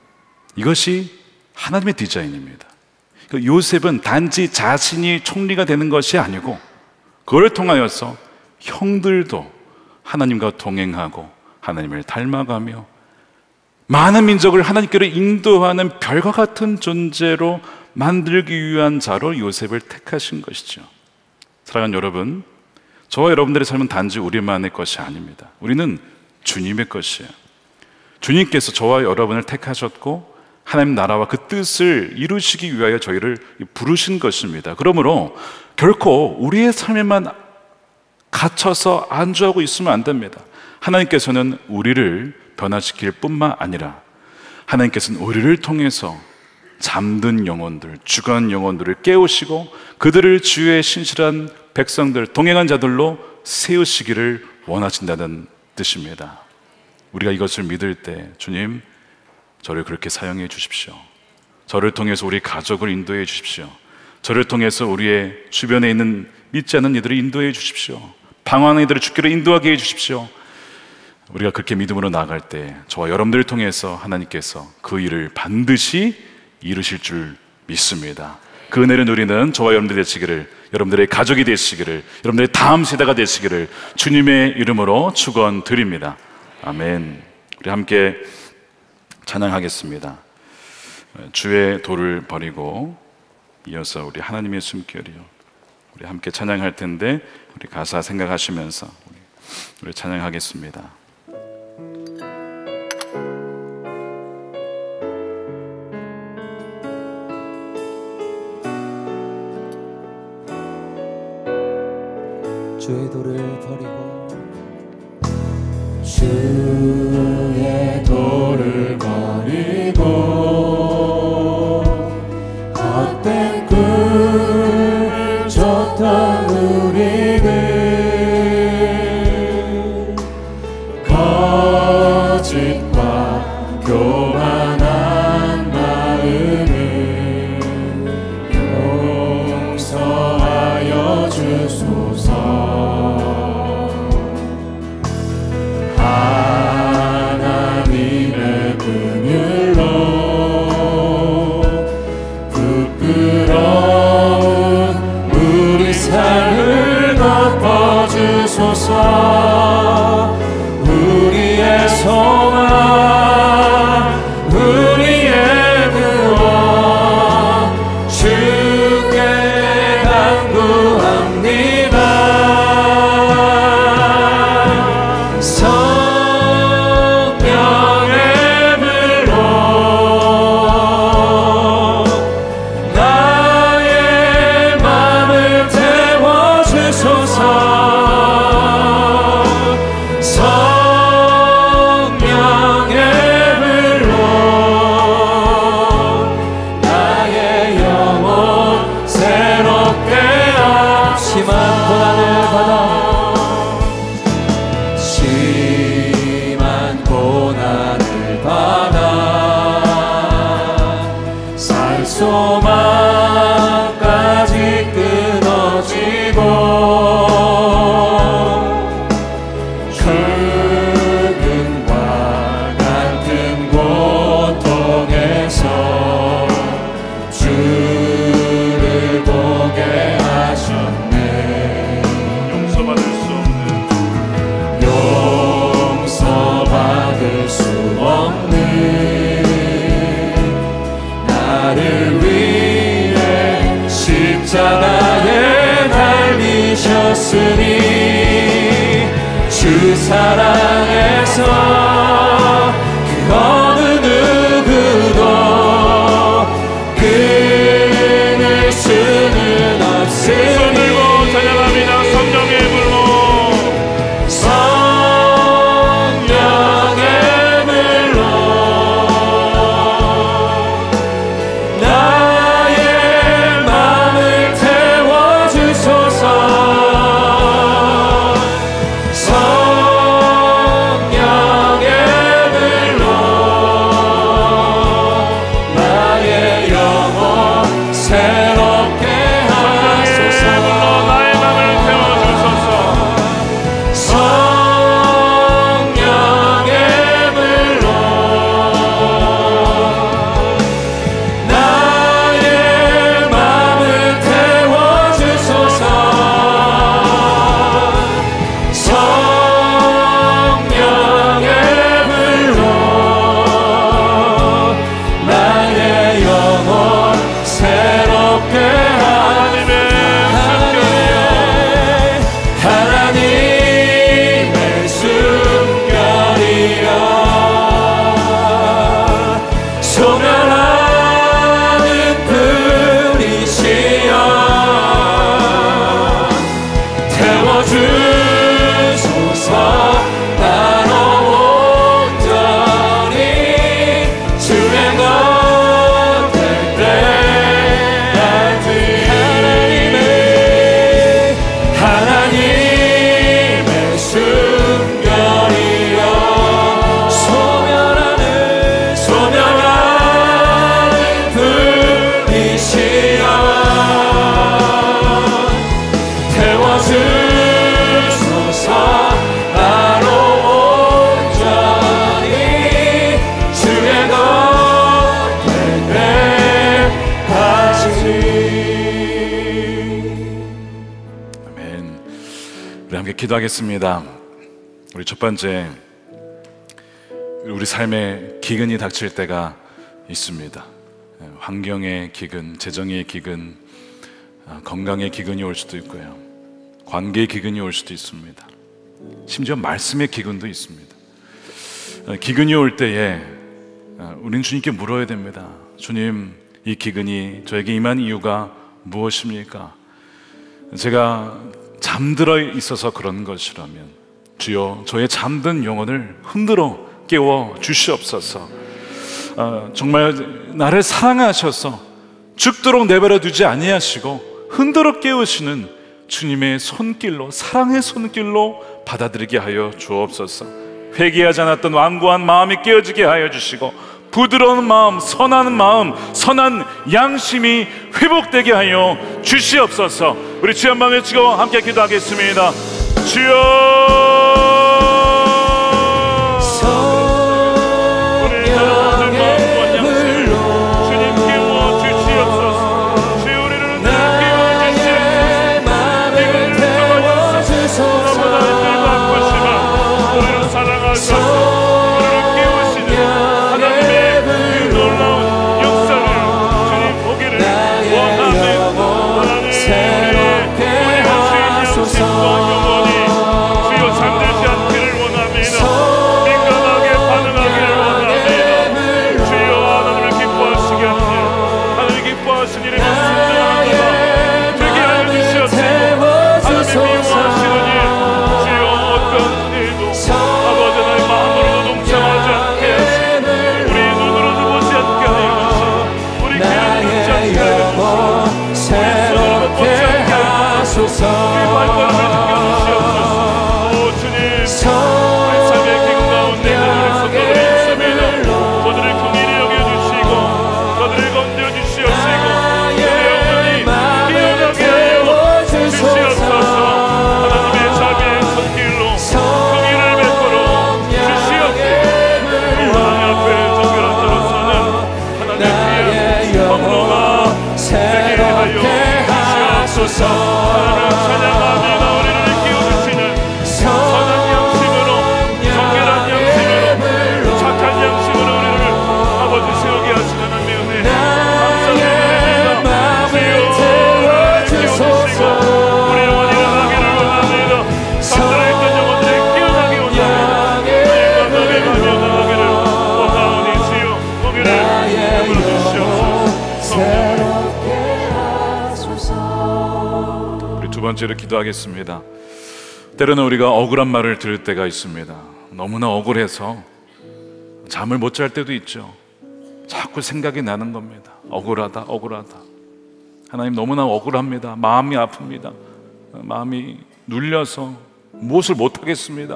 이것이 하나님의 디자인입니다. 요셉은 단지 자신이 총리가 되는 것이 아니고 그걸 통하여서 형들도 하나님과 동행하고 하나님을 닮아가며 많은 민족을 하나님께로 인도하는 별과 같은 존재로 만들기 위한 자로 요셉을 택하신 것이죠. 사랑하는 여러분, 저와 여러분들의 삶은 단지 우리만의 것이 아닙니다. 우리는 주님의 것이에요. 주님께서 저와 여러분을 택하셨고 하나님 나라와 그 뜻을 이루시기 위하여 저희를 부르신 것입니다. 그러므로 결코 우리의 삶에만 갇혀서 안주하고 있으면 안 됩니다. 하나님께서는 우리를 변화시킬 뿐만 아니라 하나님께서는 우리를 통해서 잠든 영혼들, 죽은 영혼들을 깨우시고 그들을 주의 신실한 백성들, 동행한 자들로 세우시기를 원하신다는 뜻입니다. 우리가 이것을 믿을 때 주님, 저를 그렇게 사용해 주십시오. 저를 통해서 우리 가족을 인도해 주십시오. 저를 통해서 우리의 주변에 있는 믿지 않는 이들을 인도해 주십시오. 방황하는 이들을 주께로 인도하게 해 주십시오. 우리가 그렇게 믿음으로 나아갈 때 저와 여러분들을 통해서 하나님께서 그 일을 반드시 이루실 줄 믿습니다. 그 은혜를 누리는 저와 여러분들이 되시기를, 여러분들의 가족이 되시기를, 여러분들의 다음 세대가 되시기를 주님의 이름으로 축원드립니다. 아멘. 우리 함께 찬양하겠습니다. 주의 도를 버리고, 이어서 우리 하나님의 숨결이요. 우리 함께 찬양할 텐데 우리 가사 생각하시면서 우리, 우리 찬양하겠습니다. 주의 도를 버리고 주의 도를 버리고 헛된 꿈 쫓던 우리를 거짓과 교만한 마음을 용서하여 주소서. 하나님의 긍휼로 부끄러운 우리 삶을 덮어주소서. 우리의 소망, 우리의 구원 주께 간구합니다. 소망까지 끊어지고 죽음과 같은 고통에서 주를 보게 하셨네. 용서받을 수 없는 용서받을 수 없는 나를 위해 십자가에 달리셨으니 주 사랑에서 그 어느 누구도 끊을 수는 없으니 손 들고 찬양합니다. 성령의 불로 성령의 불로 나의 맘을 태워주소서. 성령의 함께 기도하겠습니다. 우리 첫 번째, 우리 삶에 기근이 닥칠 때가 있습니다. 환경의 기근, 재정의 기근, 건강의 기근이 올 수도 있고요, 관계의 기근이 올 수도 있습니다. 심지어 말씀의 기근도 있습니다. 기근이 올 때에 우리는 주님께 물어야 됩니다. 주님, 이 기근이 저에게 임한 이유가 무엇입니까? 제가 잠들어 있어서 그런 것이라면 주여, 저의 잠든 영혼을 흔들어 깨워 주시옵소서. 어, 정말 나를 사랑하셔서 죽도록 내버려 두지 아니하시고 흔들어 깨우시는 주님의 손길로, 사랑의 손길로 받아들이게 하여 주옵소서. 회개하지 않았던 완고한 마음이 깨어지게 하여 주시고, 부드러운 마음, 선한 마음, 선한 양심이 회복되게 하여 주시옵소서. 우리 주여 한번 외치고 함께 기도하겠습니다. 주여, 우리 모든 마음과 양심 주님 깨워 주시옵소서. 주여, 우리를 깨워 주시옵소서. 기근을 잡아주소서. 너무나 길고 아프지만 우리를 사랑하셔서 우리를 깨우시는 하나님의 그 놀라운 역사를 주님 보기를 원합니다. 하나님, 우리의 양심과 영혼이 주여 잠들지 않기를 원합니다. 민감하게 반응하기를 원합니다. 주여, 하나님을 기뻐하시게 하시니 하나님 기뻐하신 일에 순종하는 자 되게 하여 주시옵소서. 하나님 미워하시는 일, 주여 어떤 일도 아버지 나의 마음으로도 동참하지 않게 하시고, 우리 눈으로도 보지 않게 하여 주시고, 우리 귀를 듣지 않게 하여 주시고, 우리 손으로도 보지 않게 하여 주시고, 우리 발걸음을 느껴주시옵소서. 오 주님, 우리 삶의 기근 가운데 우리 손들을 있습니다. 저들을 긍휼히 여겨주시고 저들을 건져 주시옵시고, 우리 영혼이 깨어나게 하여 주시옵소서. 하나님의 삶의 손길로 긍휼을 베풀어 주시옵시고, 이 하나님 앞에 정결한 자로서는 하나님의 통로가 되게 하여 주시옵소서. 하나님을 찬양하며 우리를 깨워주시는 선한 양심으로, 정결한 양심으로, 착한 양심으로 우리를 아버지 세우게 하시는 하나님의 은혜 감사드립니다. 주여, 깨워주시고 우리 영혼이 일어나기를 원합니다. 잠들어 있던 영혼들이 깨어나기 원합니다. 우리가 너의 가며 나가기를 원하오니 주여, 거기를 베풀어 주시옵소서. 우리 두 번째로 기도하겠습니다. 때로는 우리가 억울한 말을 들을 때가 있습니다. 너무나 억울해서 잠을 못 잘 때도 있죠. 자꾸 생각이 나는 겁니다. 억울하다, 억울하다. 하나님, 너무나 억울합니다. 마음이 아픕니다. 마음이 눌려서 무엇을 못하겠습니다.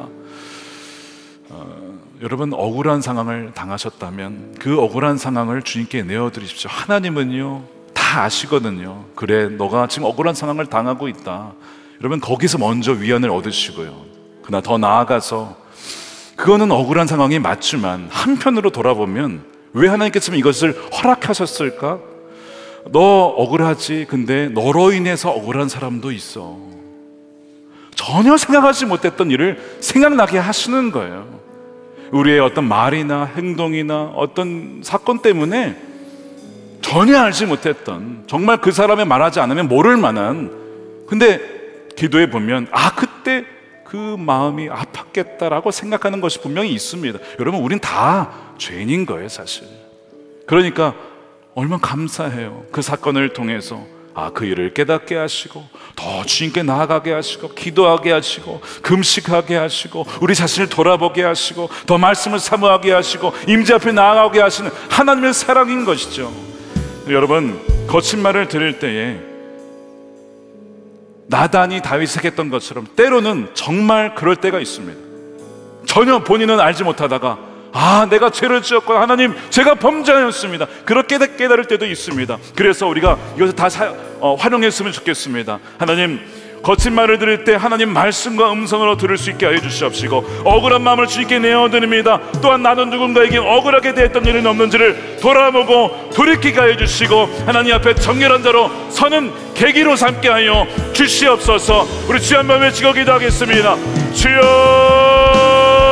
어, 여러분, 억울한 상황을 당하셨다면 그 억울한 상황을 주님께 내어드리십시오. 하나님은요 다 아시거든요. 그래, 너가 지금 억울한 상황을 당하고 있다. 여러분, 거기서 먼저 위안을 얻으시고요, 그러나 더 나아가서 그거는 억울한 상황이 맞지만 한편으로 돌아보면 왜 하나님께서 이것을 허락하셨을까? 너 억울하지? 근데 너로 인해서 억울한 사람도 있어. 전혀 생각하지 못했던 일을 생각나게 하시는 거예요. 우리의 어떤 말이나 행동이나 어떤 사건 때문에 전혀 알지 못했던, 정말 그 사람이 말하지 않으면 모를 만한, 근데 기도해 보면 아, 그때 그 마음이 아팠겠다라고 생각하는 것이 분명히 있습니다. 여러분, 우린 다 죄인인 거예요, 사실. 그러니까 얼마나 감사해요. 그 사건을 통해서 아, 그 일을 깨닫게 하시고 더 주님께 나아가게 하시고 기도하게 하시고 금식하게 하시고 우리 자신을 돌아보게 하시고 더 말씀을 사모하게 하시고 임재 앞에 나아가게 하시는 하나님의 사랑인 것이죠. 여러분, 거친 말을 들을 때에 나단이 다윗에게 했던 것처럼 때로는 정말 그럴 때가 있습니다. 전혀 본인은 알지 못하다가 아, 내가 죄를 지었고 하나님, 제가 범죄하였습니다, 그렇게 깨달을 때도 있습니다. 그래서 우리가 이것을 다 사, 어, 활용했으면 좋겠습니다. 하나님, 거친 말을 들을 때 하나님 말씀과 음성으로 들을 수 있게 하여 주시옵시고, 억울한 마음을 주님께 내어드립니다. 또한 나는 누군가에게 억울하게 대했던 일은 없는지를 돌아보고 돌이키게 하여 주시고, 하나님 앞에 정결한 자로 서는 계기로 삼게 하여 주시옵소서. 우리 주여 한번 외치고 기도하겠습니다. 주여,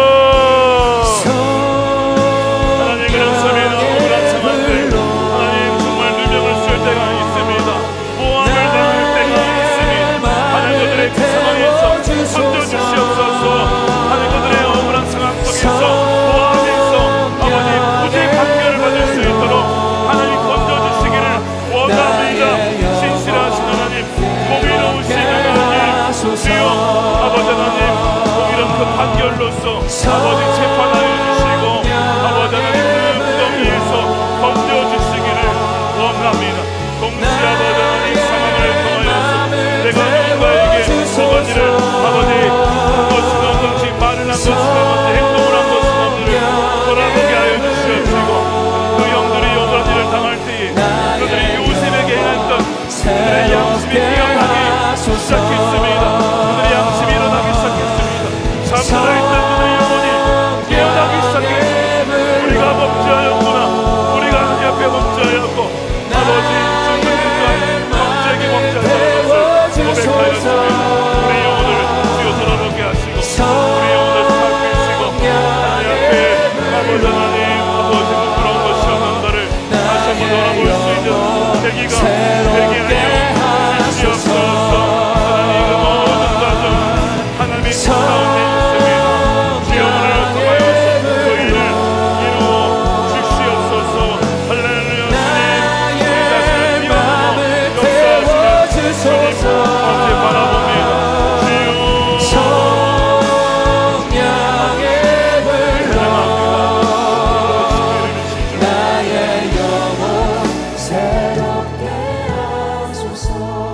아버지 재판하여 주시고, 아버지 하나님 그 무덤위에서 건져주시기를 원합니다. 동시에 아버지 하나님 상황을 통하여서 내가 누군가에게 무엇이를 아버지 한 것은 없는지, 말을 한 것은 없는지, 행동을 한 것은 없는지 돌아보게 하여 주시옵시고, 그 영들이 억울한 일을 당할 때에 그들이 요셉에게 행했던 그들의 양심이 깨어나기 시작했습니다. 그들의 양심이 일어나기 시작했습니다. 잠들어 있던 그들의 영혼이 깨어나기 시작했습니다. 우리가 범죄하였구나, 우리가 하나님 앞에 범죄하였고 아버지 죽는 순간 범죄에게 범죄하였던 것을 고백하였습니다. 우리 영혼을 주여 돌아보게 하시고, 우리 영혼을 살피시고, 하나님 앞에 아버지 하나님 아버지 부끄러운 것이 없는가를 다시 한번 돌아볼 수 있는 계기가 되게 하여 주시옵소서. 하나님 그 모든 가정 하나님의 가운데 있습니다. 주여 오늘 통하여서 그 일을 이루어 주시옵소서. 할렐루야. 주님 우리 자신을 비워서 역사하시는 주님 함께 바라봅니다. 주여 성령의 불러 나의 영혼 새롭게 하소서.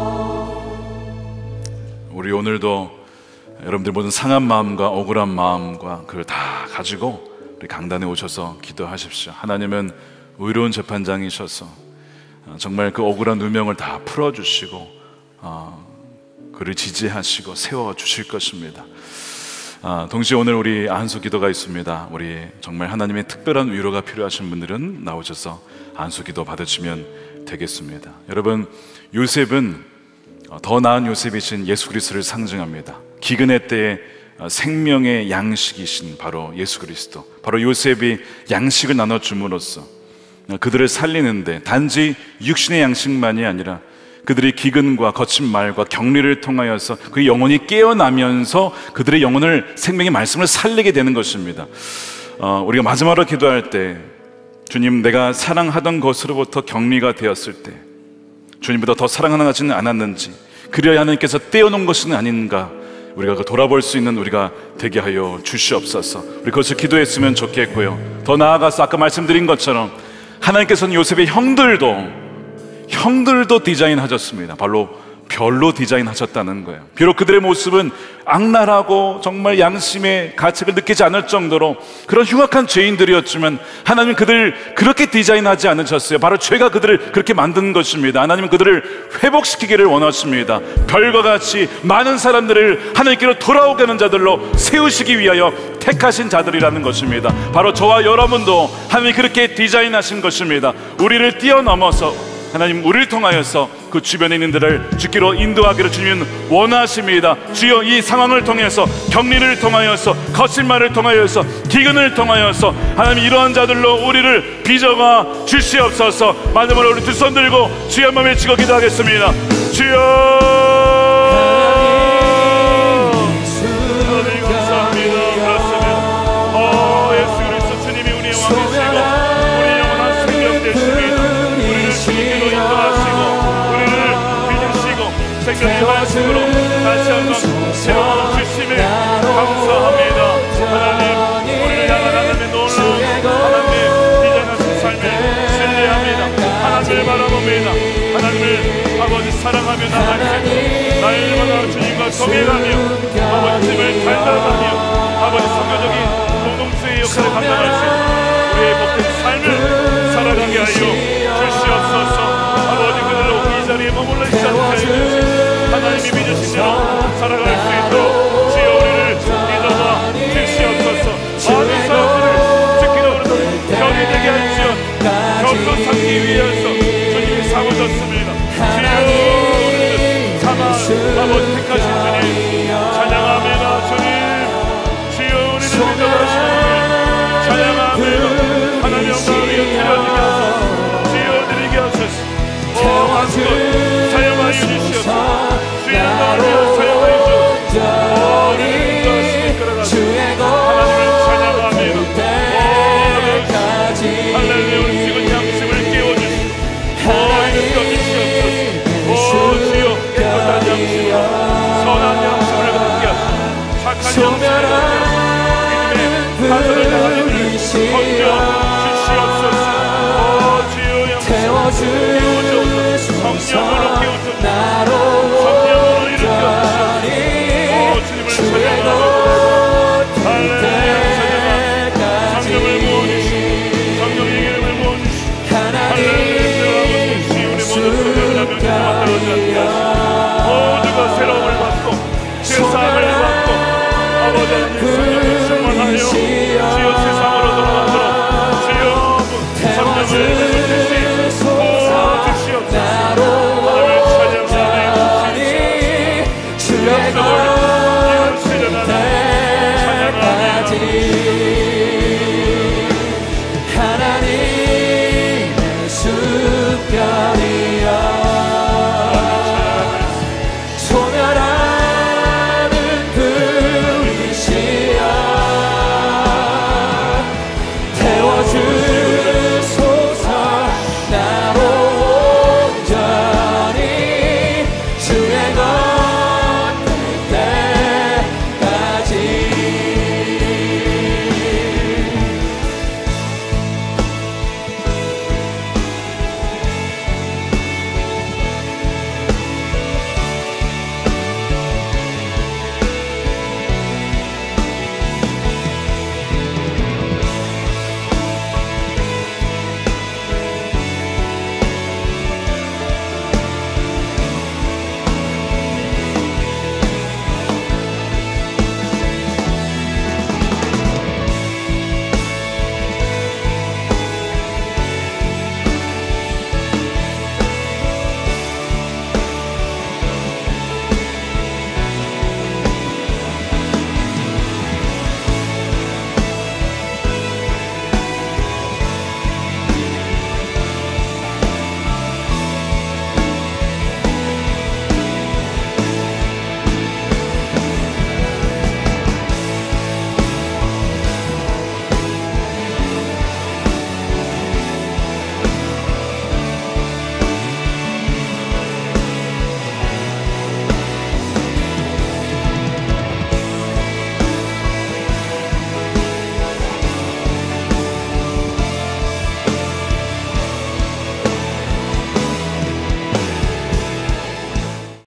우리 오늘도 여러분들 모든 상한 마음과 억울한 마음과 그걸 다 가지고 우리 강단에 오셔서 기도하십시오. 하나님은 의로운 재판장이셔서 정말 그 억울한 누명을 다 풀어주시고 어, 그를 지지하시고 세워주실 것입니다. 아, 동시에 오늘 우리 안수 기도가 있습니다. 우리 정말 하나님의 특별한 위로가 필요하신 분들은 나오셔서 안수 기도 받으시면 되겠습니다. 여러분, 요셉은 더 나은 요셉이신 예수 그리스도를 상징합니다. 기근의 때에 생명의 양식이신 바로 예수 그리스도, 바로 요셉이 양식을 나눠줌으로써 그들을 살리는데 단지 육신의 양식만이 아니라 그들의 기근과 거친 말과 격리를 통하여서 그 영혼이 깨어나면서 그들의 영혼을 생명의 말씀을 살리게 되는 것입니다. 어, 우리가 마지막으로 기도할 때, 주님, 내가 사랑하던 것으로부터 격리가 되었을 때 주님보다 더 사랑하지는 않았는지, 그리하여 하나님께서 떼어놓은 것은 아닌가, 우리가 그 돌아볼 수 있는 우리가 되게 하여 주시옵소서. 우리 그것을 기도했으면 좋겠고요. 더 나아가서 아까 말씀드린 것처럼 하나님께서는 요셉의 형들도 형들도 디자인하셨습니다. 바로 별로 디자인하셨다는 거예요. 비록 그들의 모습은 악랄하고 정말 양심의 가책을 느끼지 않을 정도로 그런 흉악한 죄인들이었지만 하나님은 그들을 그렇게 디자인하지 않으셨어요. 바로 죄가 그들을 그렇게 만든 것입니다. 하나님은 그들을 회복시키기를 원하십니다. 별과 같이 많은 사람들을 하나님께로 돌아오게 하는 자들로 세우시기 위하여 택하신 자들이라는 것입니다. 바로 저와 여러분도 하나님이 그렇게 디자인하신 것입니다. 우리를 뛰어넘어서 하나님, 우리를 통하여서 그 주변에 있는 들을 주께로 인도하기를 주님은 원하십니다. 주여, 이 상황을 통해서, 격리를 통하여서, 거친 말을 통하여서, 기근을 통하여서 하나님 이러한 자들로 우리를 빚어가 주시옵소서. 마지막으로 우리 두 손 들고 주여 한번 외치고 기도하겠습니다. 주여, 생명의 말씀으로 다시 한번 세워주심에 감사합니다. 하나님, 우리를 향한 하나님의 놀라운 하나님의 디자인하신 삶에 신뢰합니다. 하나님을 바라봅니다. 하나님을 아버지 사랑하며 나아가시고 날마다 주님과 동행하며 아버지 집을 닮아가며 아버지 성교적인 공동체의 역할을 감당하신 우리의 복된 삶을 살아가게 하여 주시옵소서. 아버지, 그대로 이 자리에 머물러 있지 않게 하여 주시옵소서. 하나님이 믿으신 대로 주셨습니다. 주여 사만 아버지 택하신 주님 찬양합니다. 주님 주여 우리를 인도하시는 찬양합니다. 하나님 영광을 드려지게 하소서. 주여 드리게 하소서. 오 마음껏 사용하여 주시옵소서. 주의 영광을 위하여 사용하여 주옵소서. 오 우리를 인도하시는 끌어가시옵소서. 하나님을 찬양합니다. 할렐루야. 우리 지금 양심을 깨워주시고 오 이를 꺼주시옵소서. 오 주여 깨끗한 양심으로 선한 양심을 갖게 하시고 착한 양심을 갖게 하시고 믿음의 가설을 향하는 이를 건져주시옵소서. 오 주여 양심을 깨워주옵소서. 성령으로 깨워주옵소서. 성령으로 일으켜주시옵소서. 오 주님을 찬양하고 할렐루야 찬양합니다. 성령을 모으시고 성령의 이름을 모으시고 할렐루야 주의 모든 소명이나 명령을 만들어지 않게 하시고 모두가 새로움을 받고 제사함을 받고 아버지 하나님